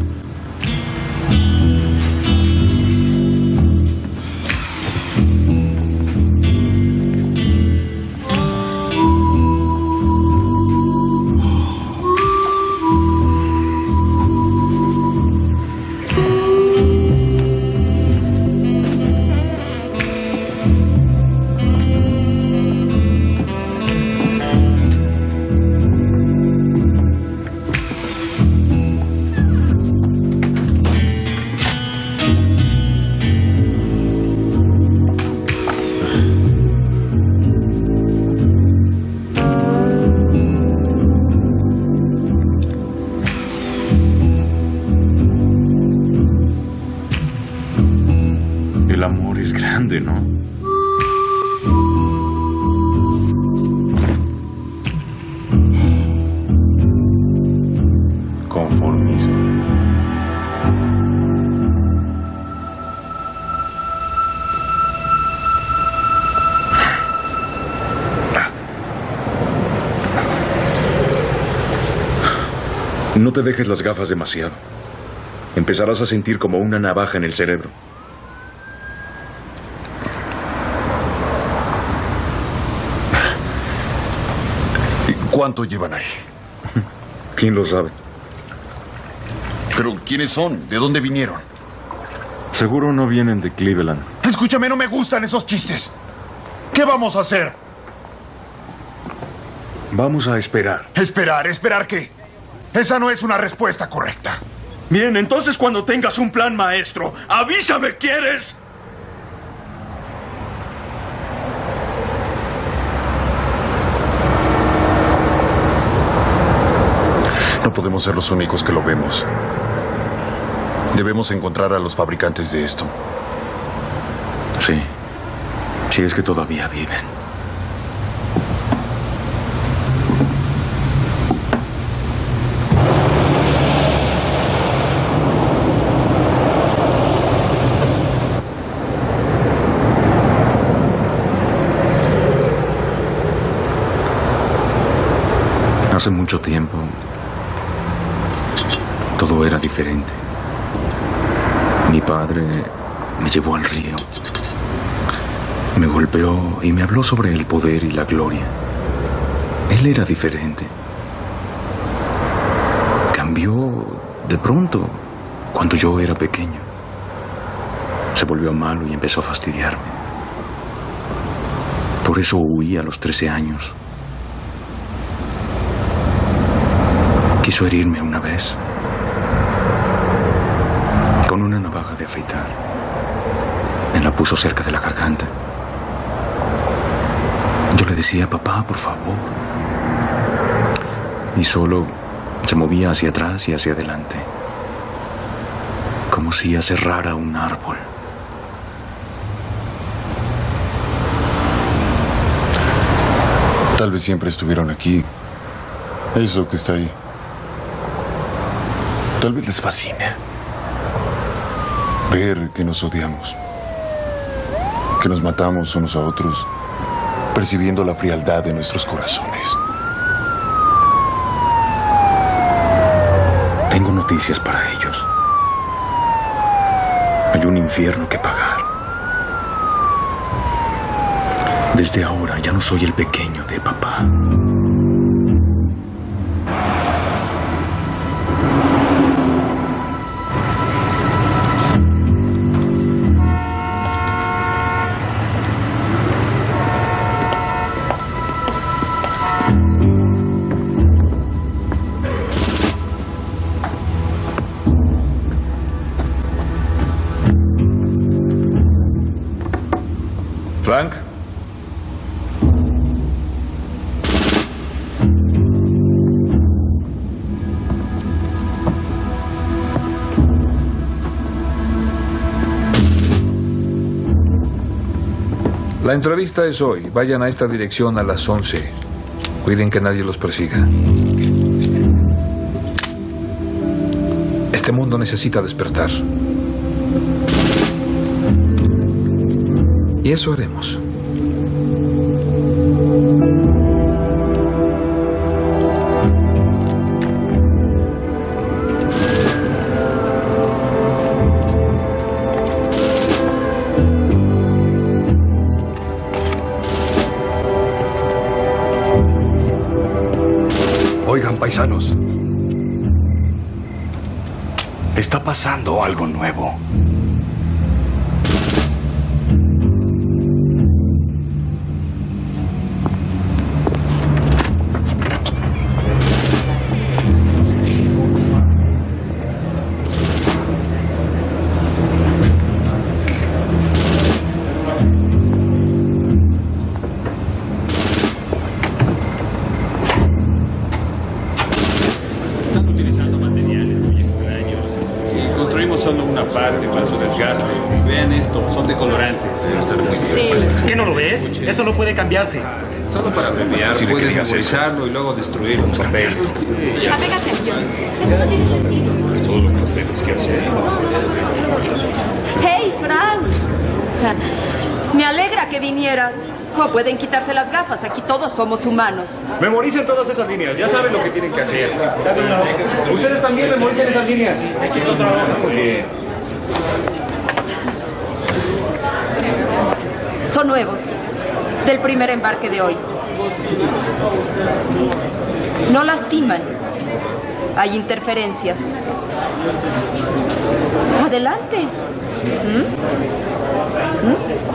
Speaker 2: El amor es grande, ¿no? Conformismo. No te dejes las gafas demasiado. empezarás a sentir como una navaja en el cerebro.
Speaker 8: ¿Cuánto llevan ahí?
Speaker 2: ¿Quién lo sabe?
Speaker 8: Pero, ¿quiénes son? ¿De dónde vinieron?
Speaker 2: Seguro no vienen de Cleveland.
Speaker 13: Escúchame, no me gustan esos chistes. ¿Qué vamos a hacer?
Speaker 2: Vamos a esperar.
Speaker 13: ¿Esperar? ¿Esperar qué? Esa no es una respuesta correcta.
Speaker 6: Bien, entonces cuando tengas un plan maestro, avísame, ¿quieres?
Speaker 8: No podemos ser los únicos que lo vemos. Debemos encontrar a los fabricantes de esto.
Speaker 2: Sí. Si es que todavía viven. Hace mucho tiempo, todo era diferente. Mi padre me llevó al río, me golpeó y me habló sobre el poder y la gloria. Él era diferente. Cambió de pronto cuando yo era pequeño. Se volvió malo y empezó a fastidiarme. Por eso huí a los trece años. Quiso herirme una vez con una navaja de afeitar. Me la puso cerca de la garganta. Yo le decía, papá, por favor. Y solo se movía hacia atrás y hacia adelante, como si aserrara un árbol.
Speaker 8: Tal vez siempre estuvieron aquí. Eso que está ahí. Tal vez les fascine ver que nos odiamos, que nos matamos unos a otros, percibiendo la frialdad de nuestros corazones.
Speaker 2: Tengo noticias para ellos. Hay un infierno que pagar. Desde ahora ya no soy el pequeño de papá.
Speaker 7: Frank. La entrevista es hoy. Vayan a esta dirección a las once. Cuiden que nadie los persiga. Este mundo necesita despertar. Y eso haremos.
Speaker 11: Oigan, paisanos. Está pasando algo nuevo.
Speaker 18: Cambiarse.
Speaker 7: Solo para abreviar,
Speaker 18: si
Speaker 7: puedes memorizarlo y luego destruirlo en papel.
Speaker 3: Apégate al guión. Eso no tiene sentido.
Speaker 2: Todo lo que tenemos que hacer.
Speaker 3: Hey, Frank. Me alegra que vinieras.
Speaker 5: O pueden quitarse las gafas. Aquí todos somos humanos.
Speaker 12: Memoricen todas esas líneas. Ya saben lo que tienen que hacer. Ustedes también memoricen esas líneas. Muy bien.
Speaker 5: Son nuevos. Del primer embarque de hoy. No lastiman. Hay interferencias. Adelante. ¿Mm? ¿Mm?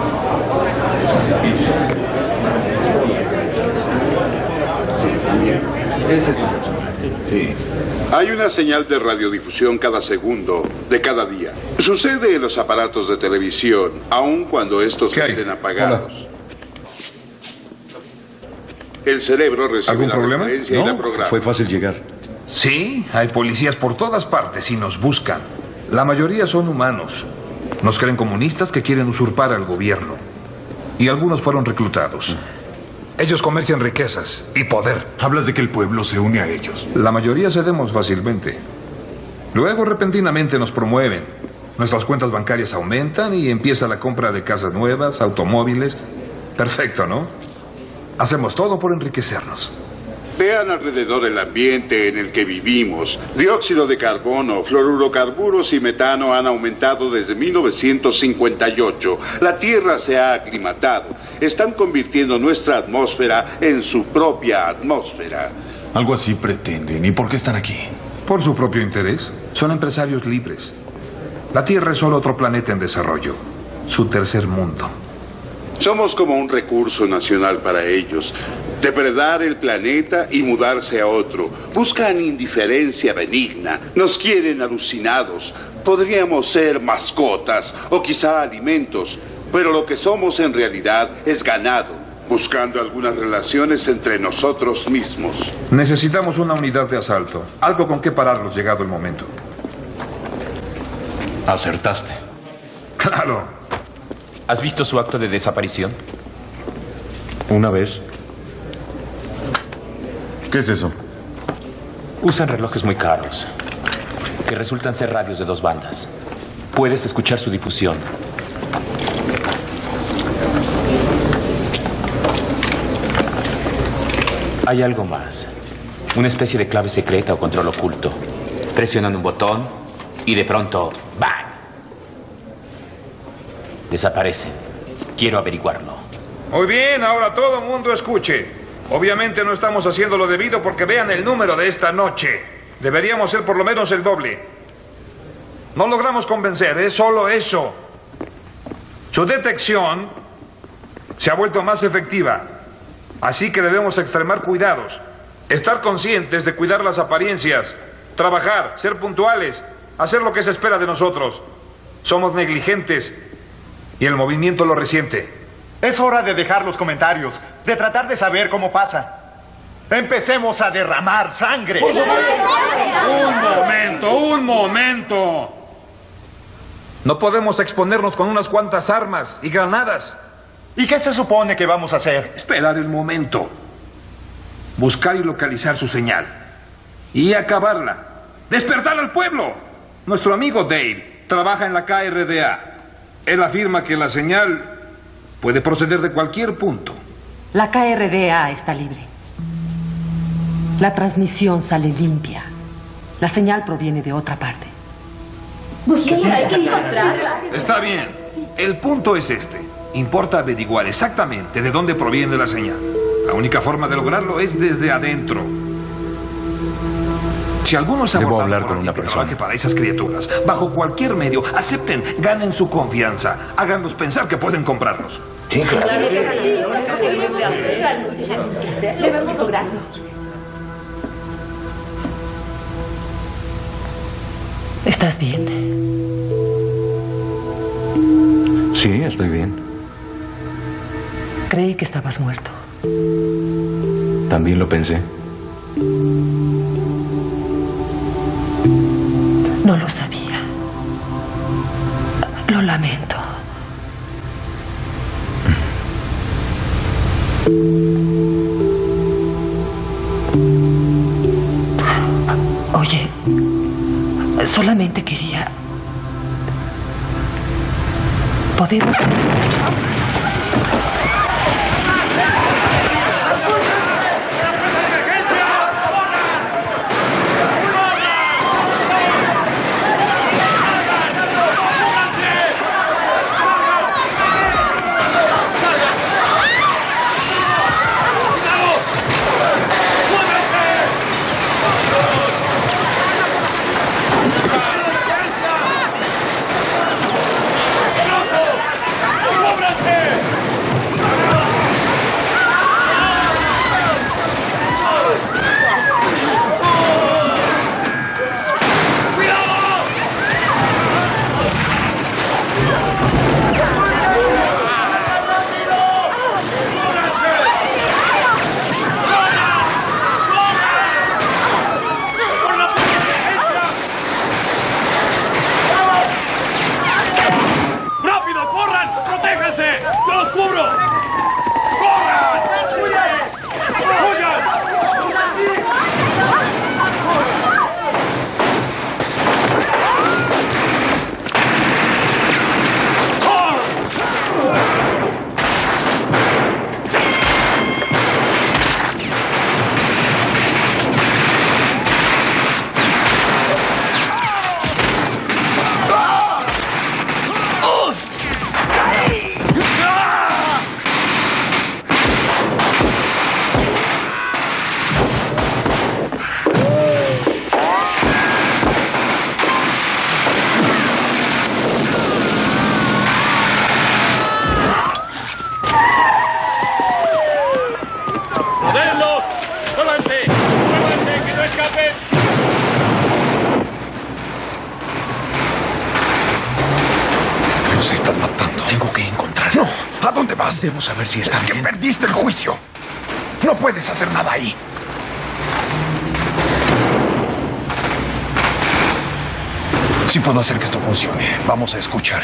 Speaker 19: Sí. Hay una señal de radiodifusión cada segundo de cada día. Sucede en los aparatos de televisión, aun cuando estos estén apagados.
Speaker 7: Hola.
Speaker 19: El cerebro recibe
Speaker 7: ¿Algún
Speaker 19: la
Speaker 7: problema?
Speaker 19: referencia y la programa.
Speaker 2: Fue fácil llegar.
Speaker 7: Sí, hay policías por todas partes y nos buscan. La mayoría son humanos. Nos creen comunistas que quieren usurpar al gobierno. Y algunos fueron reclutados. Ellos comercian riquezas y poder.
Speaker 8: Hablas de que el pueblo se une a ellos.
Speaker 7: La mayoría cedemos fácilmente. Luego repentinamente nos promueven. Nuestras cuentas bancarias aumentan y empieza la compra de casas nuevas, automóviles. Perfecto, ¿no? Hacemos todo por enriquecernos.
Speaker 19: Vean alrededor el ambiente en el que vivimos. Dióxido de carbono, fluorocarburos y metano han aumentado desde mil novecientos cincuenta y ocho. La Tierra se ha aclimatado. Están convirtiendo nuestra atmósfera en su propia atmósfera.
Speaker 8: Algo así pretenden. ¿Y por qué están aquí?
Speaker 7: Por su propio interés. Son empresarios libres. La Tierra es solo otro planeta en desarrollo. Su tercer mundo.
Speaker 19: Somos como un recurso nacional para ellos. Depredar el planeta y mudarse a otro. Buscan indiferencia benigna. Nos quieren alucinados. Podríamos ser mascotas o quizá alimentos, pero lo que somos en realidad es ganado, buscando algunas relaciones entre nosotros mismos.
Speaker 7: Necesitamos una unidad de asalto. Algo con que pararlos llegado el momento.
Speaker 12: Acertaste.
Speaker 7: Claro.
Speaker 12: ¿Has visto su acto de desaparición?
Speaker 6: Una vez.
Speaker 8: ¿Qué es eso?
Speaker 12: Usan relojes muy caros, que resultan ser radios de dos bandas. Puedes escuchar su difusión. Hay algo más. Una especie de clave secreta o control oculto. Presionan un botón y de pronto ¡bang! Desaparecen. Quiero averiguarlo.
Speaker 7: Muy bien, ahora todo el mundo escuche. Obviamente no estamos haciendo lo debido porque vean el número de esta noche. Deberíamos ser por lo menos el doble. No logramos convencer, es solo eso. Su detección se ha vuelto más efectiva. Así que debemos extremar cuidados. Estar conscientes de cuidar las apariencias. Trabajar, ser puntuales. Hacer lo que se espera de nosotros. Somos negligentes. Y el movimiento lo resiente.
Speaker 18: Es hora de dejar los comentarios, de tratar de saber cómo pasa. Empecemos a derramar sangre.
Speaker 7: Un momento, un momento. No podemos exponernos con unas cuantas armas y granadas.
Speaker 18: ¿Y qué se supone que vamos a hacer?
Speaker 7: Esperar el momento. Buscar y localizar su señal. Y acabarla. Despertar al pueblo. Nuestro amigo Dave trabaja en la K R D A. Él afirma que la señal puede proceder de cualquier punto.
Speaker 17: La K R D A está libre. La transmisión sale limpia. La señal proviene de otra parte.
Speaker 5: Busquemos, hay que encontrarla.
Speaker 7: Está bien. El punto es este. Importa averiguar exactamente de dónde proviene la señal. La única forma de lograrlo es desde adentro. Si algunos
Speaker 2: Debo hablar con una
Speaker 7: que
Speaker 2: persona.
Speaker 7: trabaje para esas criaturas, bajo cualquier medio, acepten, ganen su confianza, háganlos pensar que pueden comprarlos.
Speaker 5: Sí, claro que sí. Debemos lograrlo.
Speaker 17: ¿Estás bien?
Speaker 2: Sí, estoy bien.
Speaker 17: Creí que estabas muerto.
Speaker 2: También lo pensé.
Speaker 17: No lo sabía. Lo lamento. Oye, solamente quería... ¿Podemos...?
Speaker 13: Debo saber si está bien. Perdiste el juicio. No puedes hacer nada ahí. Sí puedo hacer que esto funcione. Vamos a escuchar.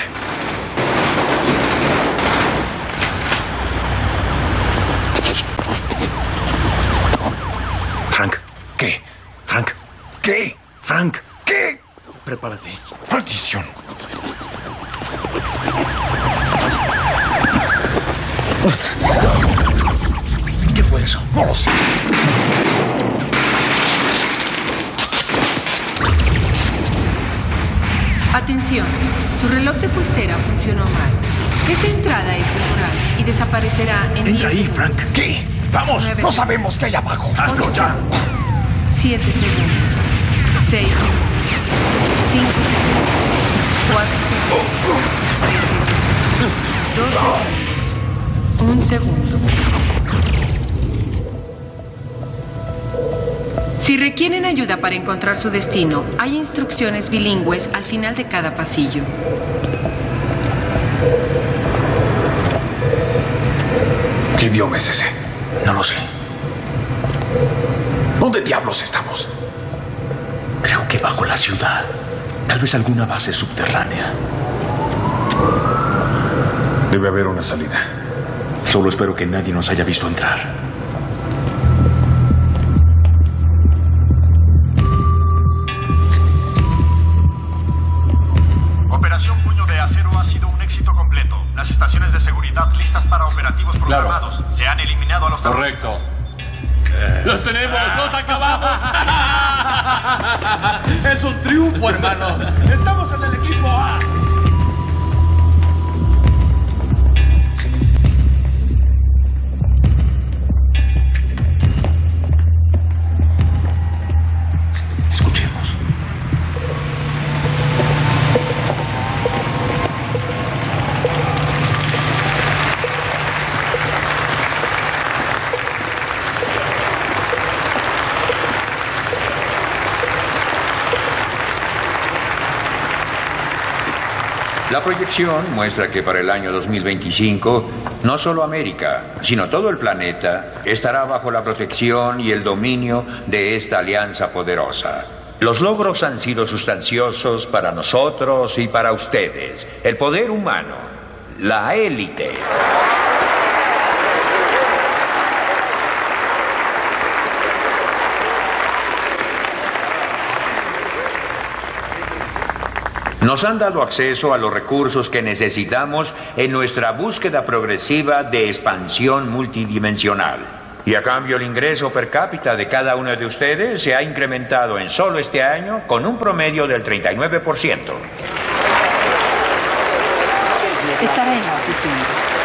Speaker 6: Frank.
Speaker 13: ¿Qué?
Speaker 6: Frank.
Speaker 13: ¿Qué?
Speaker 6: Frank.
Speaker 13: ¿Qué?
Speaker 6: Prepárate.
Speaker 13: Maldición.
Speaker 6: ¿Qué fue eso?
Speaker 13: No lo sé.
Speaker 20: Atención, su reloj de pulsera funcionó mal. Esta entrada es temporal y desaparecerá en
Speaker 6: Entra ahí,
Speaker 20: segundos.
Speaker 6: Frank.
Speaker 13: ¿Qué? Vamos,
Speaker 20: Nueve
Speaker 13: no
Speaker 20: segundos.
Speaker 13: sabemos qué hay abajo.
Speaker 6: Hazlo ya.
Speaker 20: Siete segundos. Seis segundos. Cinco segundos. Cuatro segundos. Tres segundos. Dos segundos. Un segundo. Si requieren ayuda para encontrar su destino, hay instrucciones bilingües al final de cada pasillo.
Speaker 13: ¿Qué idioma es ese?
Speaker 6: No lo sé.
Speaker 13: ¿Dónde diablos estamos?
Speaker 6: Creo que bajo la ciudad. Tal vez alguna base subterránea.
Speaker 8: Debe haber una salida.
Speaker 6: Solo espero que nadie nos haya visto entrar.
Speaker 18: Operación Puño de Acero ha sido un éxito completo. Las estaciones de seguridad listas para operativos programados.
Speaker 12: Claro.
Speaker 18: Se han eliminado a los
Speaker 12: Correcto.
Speaker 18: terroristas.
Speaker 12: ¡Los tenemos! ¡Los acabamos!
Speaker 15: Es un triunfo, hermano. Estamos en el equipo A.
Speaker 6: Escuchemos.
Speaker 21: La proyección muestra que para el año dos mil veinticinco, no solo América, sino todo el planeta estará bajo la protección y el dominio de esta alianza poderosa. Los logros han sido sustanciosos para nosotros y para ustedes. El poder humano, la élite. Nos han dado acceso a los recursos que necesitamos en nuestra búsqueda progresiva de expansión multidimensional. Y a cambio el ingreso per cápita de cada uno de ustedes se ha incrementado en solo este año con un promedio del treinta y nueve por ciento.
Speaker 3: Estará en la oficina.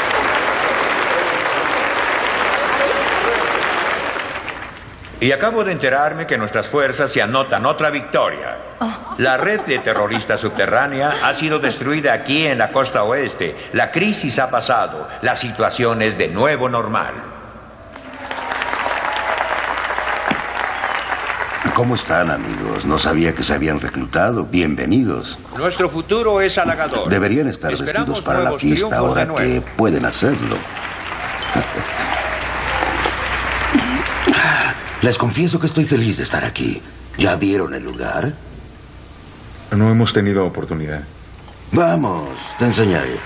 Speaker 21: Y acabo de enterarme que nuestras fuerzas se anotan otra victoria. La red de terroristas subterránea ha sido destruida aquí en la costa oeste. La crisis ha pasado. La situación es de nuevo normal.
Speaker 10: ¿Cómo están, amigos? No sabía que se habían reclutado. Bienvenidos.
Speaker 21: Nuestro futuro es halagador.
Speaker 10: Deberían estar
Speaker 21: Esperamos
Speaker 10: vestidos para la
Speaker 21: nuevos
Speaker 10: fiesta
Speaker 21: triunfos
Speaker 10: ahora
Speaker 21: de nuevo.
Speaker 10: que pueden hacerlo. Les confieso que estoy feliz de estar aquí. ¿Ya vieron el lugar?
Speaker 2: No hemos tenido oportunidad.
Speaker 10: Vamos, te enseñaré.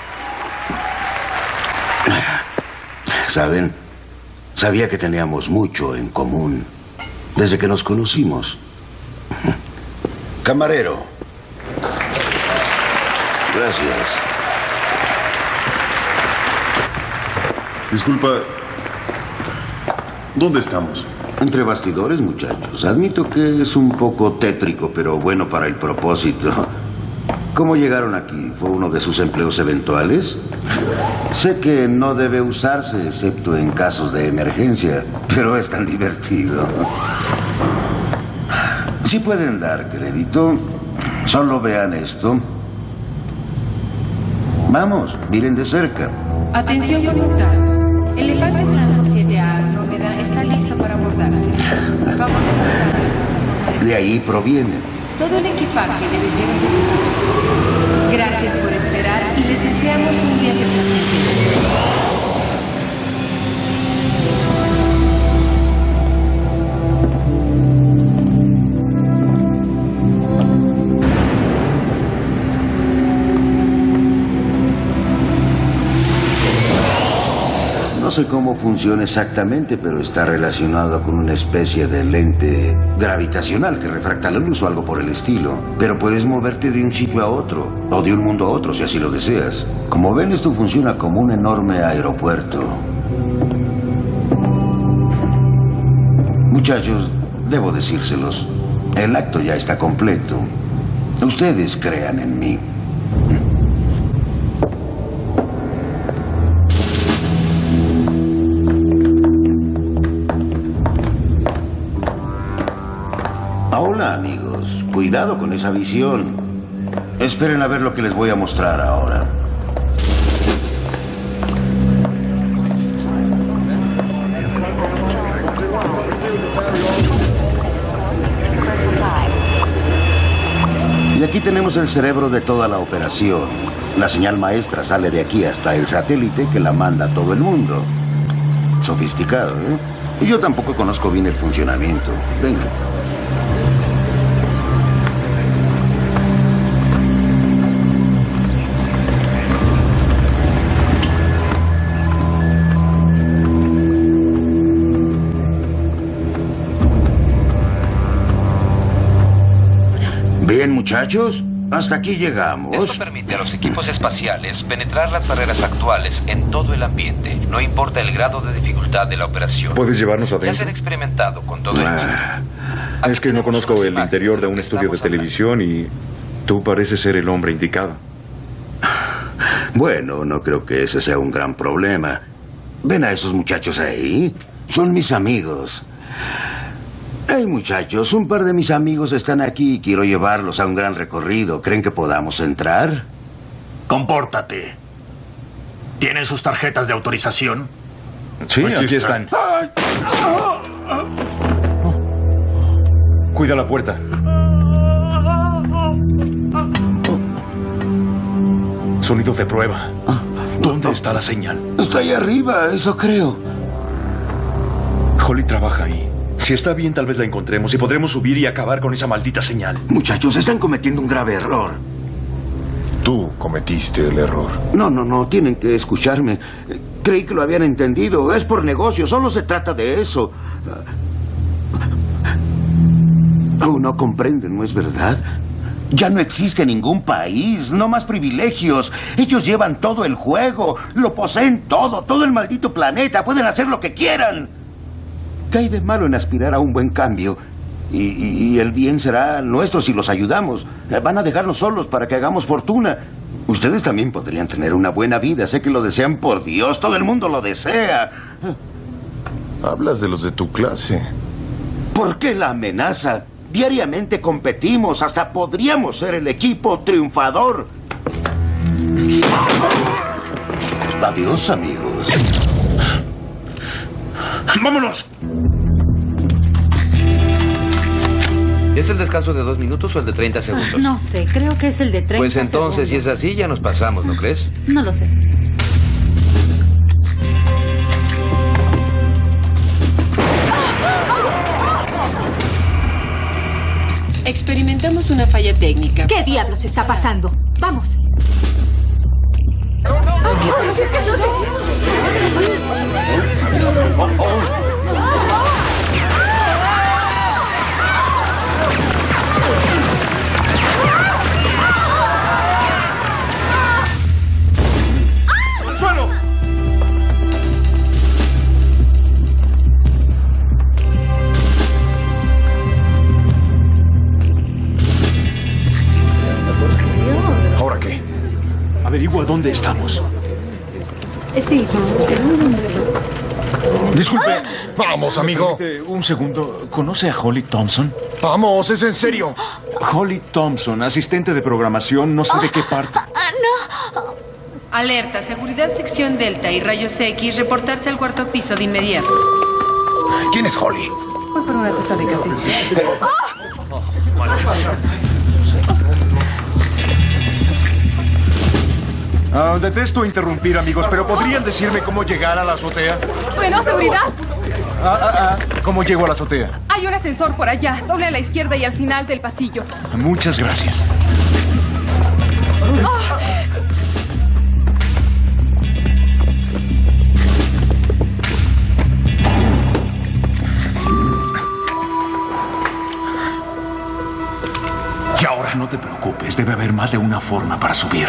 Speaker 10: ¿Saben? Sabía que teníamos mucho en común desde que nos conocimos. Camarero. Gracias.
Speaker 8: Disculpa, ¿dónde estamos?
Speaker 10: Entre bastidores, muchachos. Admito que es un poco tétrico, pero bueno para el propósito. ¿Cómo llegaron aquí? ¿Fue uno de sus empleos eventuales? Sé que no debe usarse excepto en casos de emergencia, pero es tan divertido. Si pueden dar crédito, solo vean esto. Vamos, miren de cerca.
Speaker 20: Atención conmutados. Elefante blanco siete A Andrómeda está listo para abordarse. Favor de abordar a la plataforma
Speaker 10: De ahí proviene.
Speaker 20: Todo el equipaje debe ser asegurado. Gracias por esperar y les deseamos un viaje placentero.
Speaker 10: funciona exactamente, pero está relacionado con una especie de lente gravitacional que refracta la luz o algo por el estilo. Pero puedes moverte de un sitio a otro, o de un mundo a otro si así lo deseas. Como ven, esto funciona como un enorme aeropuerto. Muchachos, debo decírselos, el acto ya está completo. Ustedes crean en mí. Hola, amigos. Cuidado con esa visión. Esperen a ver lo que les voy a mostrar ahora. Y aquí tenemos el cerebro de toda la operación. La señal maestra sale de aquí hasta el satélite que la manda a todo el mundo. Sofisticado, ¿eh? Y yo tampoco conozco bien el funcionamiento. Venga. Bien, muchachos, hasta aquí llegamos.
Speaker 1: Esto permite a los equipos espaciales penetrar las barreras actuales en todo el ambiente, no importa el grado de dificultad de la operación.
Speaker 2: ¿Puedes llevarnos
Speaker 1: Ya
Speaker 2: adentro?
Speaker 1: se han experimentado con todo
Speaker 2: Ah, es que no conozco el interior de un estudio de televisión y tú pareces ser el hombre indicado.
Speaker 10: Bueno, no creo que ese sea un gran problema. ¿Ven a esos muchachos ahí? Son mis amigos. Hey, muchachos, un par de mis amigos están aquí y quiero llevarlos a un gran recorrido. ¿Creen que podamos entrar?
Speaker 11: Compórtate. ¿Tienen sus tarjetas de autorización?
Speaker 6: Sí, aquí, están. Cuida la puerta. Sonido de prueba. ¿Dónde está la señal?
Speaker 10: Está ahí arriba, eso creo.
Speaker 6: Holly trabaja ahí. Si está bien, tal vez la encontremos y podremos subir y acabar con esa maldita señal.
Speaker 10: Muchachos, están cometiendo un grave error.
Speaker 8: Tú cometiste el error.
Speaker 10: No, no, no, tienen que escucharme. Creí que lo habían entendido. Es por negocio, solo se trata de eso. Aún no comprenden, ¿no es verdad? Ya no existe ningún país, no más privilegios. Ellos llevan todo el juego, lo poseen todo, todo el maldito planeta. Pueden hacer lo que quieran. ¿Qué hay de malo en aspirar a un buen cambio? Y, y, y el bien será nuestro si los ayudamos. Van a dejarnos solos para que hagamos fortuna. Ustedes también podrían tener una buena vida. Sé que lo desean por Dios. Todo el mundo lo desea.
Speaker 8: Hablas de los de tu clase.
Speaker 10: ¿Por qué la amenaza? Diariamente competimos. Hasta podríamos ser el equipo triunfador. Adiós, amigos.
Speaker 6: ¡Vámonos!
Speaker 12: ¿Es el descanso de dos minutos o el de treinta segundos?
Speaker 22: No sé, creo que es el de treinta
Speaker 12: Pues entonces, si es así, ya nos pasamos, ¿no crees?
Speaker 22: No lo sé.
Speaker 20: Experimentamos una falla técnica.
Speaker 5: ¿Qué diablos está pasando? Vamos.
Speaker 15: ¡Suelo!
Speaker 6: ¿Ahora qué? Averigua dónde estamos.
Speaker 22: Sí.
Speaker 6: Disculpe.
Speaker 8: Vamos, amigo.
Speaker 6: Permite un segundo. ¿Conoce a Holly Thompson?
Speaker 8: Vamos, es en serio.
Speaker 6: Holly Thompson, asistente de programación, no sé de qué parte.
Speaker 20: ¡No! Alerta, seguridad sección Delta y rayos X, reportarse al cuarto piso de inmediato.
Speaker 8: ¿Quién es Holly?
Speaker 9: Voy por una taza de café.
Speaker 6: Ah, detesto interrumpir, amigos, pero ¿podrían decirme cómo llegar a la azotea?
Speaker 23: Bueno, seguridad.
Speaker 6: Ah, ah, ah, ¿cómo llego a la azotea?
Speaker 23: Hay un ascensor por allá, doble a la izquierda y al final del pasillo.
Speaker 6: Muchas gracias.
Speaker 23: Oh.
Speaker 6: te preocupes. Debe haber más de una forma para subir.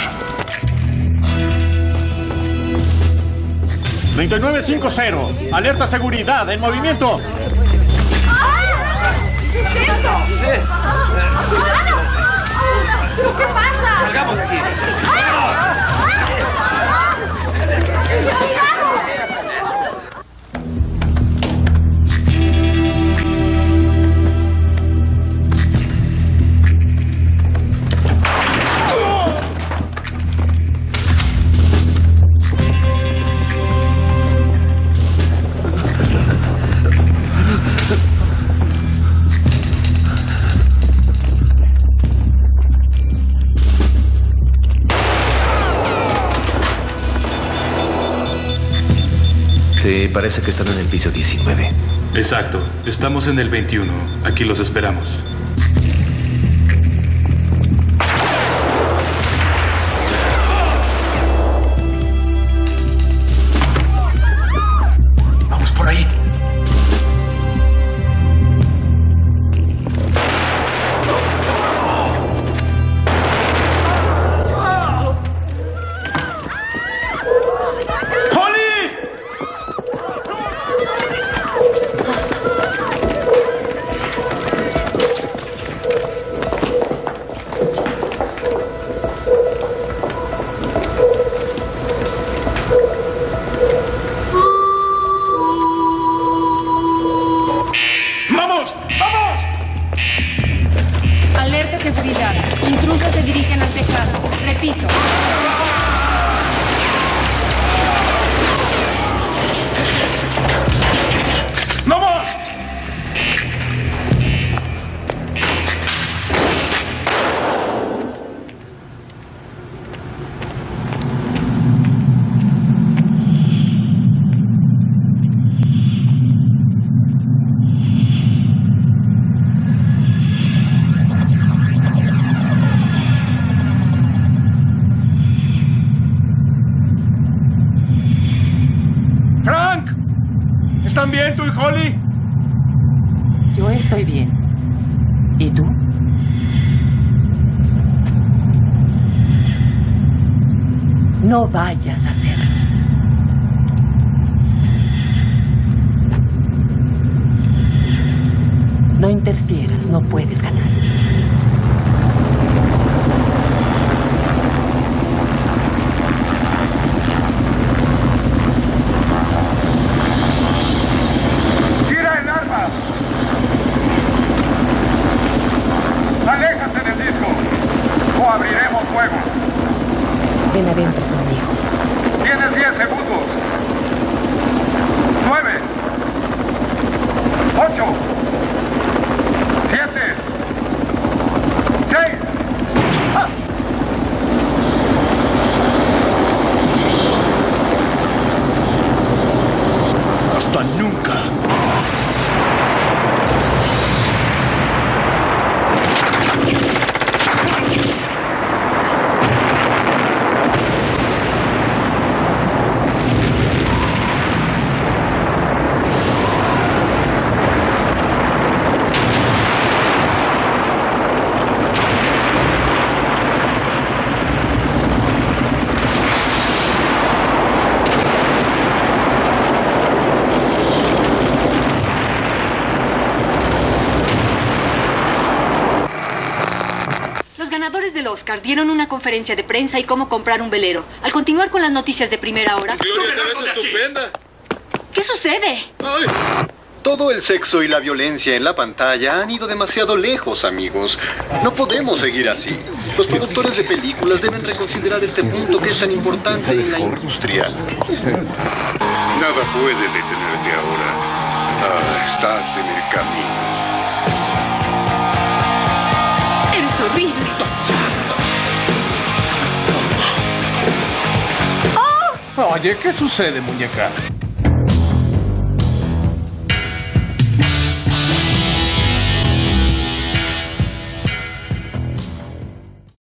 Speaker 18: treinta y nueve cincuenta. Alerta seguridad. En movimiento.
Speaker 15: ¿Qué es esto? ¿Qué pasa? Salgamos de aquí.
Speaker 2: Sí, parece que están en el piso diecinueve.
Speaker 4: Exacto. Estamos en el veintiuno. Aquí los esperamos.
Speaker 6: Vamos por ahí.
Speaker 20: Alerta seguridad. Intrusos se dirigen al tejado. Repito.
Speaker 6: ¡Vamos! ¿Están bien tú y Holly?
Speaker 17: Yo estoy bien. ¿Y tú? No vayas a hacerlo. No interfieras, no puedes ganar.
Speaker 18: ¡Aléjate del disco! ¡O abriremos fuego!
Speaker 17: Ven adentro conmigo.
Speaker 18: Tienes diez segundos. Nueve. Ocho. Siete. Seis. ¡Ah!
Speaker 6: Hasta nunca.
Speaker 3: Del Oscar dieron una conferencia de prensa y cómo comprar un velero. Al continuar con las noticias de primera hora...
Speaker 15: Gloria, te ves estupenda.
Speaker 3: ¿Qué sucede?
Speaker 15: Ay.
Speaker 14: Todo el sexo y la violencia en la pantalla han ido demasiado lejos, amigos. No podemos seguir así. Los productores de películas deben reconsiderar este punto que es tan importante en la industria.
Speaker 19: Nada puede detenerte ahora. Ah, estás en el camino.
Speaker 20: Eres horrible.
Speaker 15: Oye, ¿qué sucede, muñeca?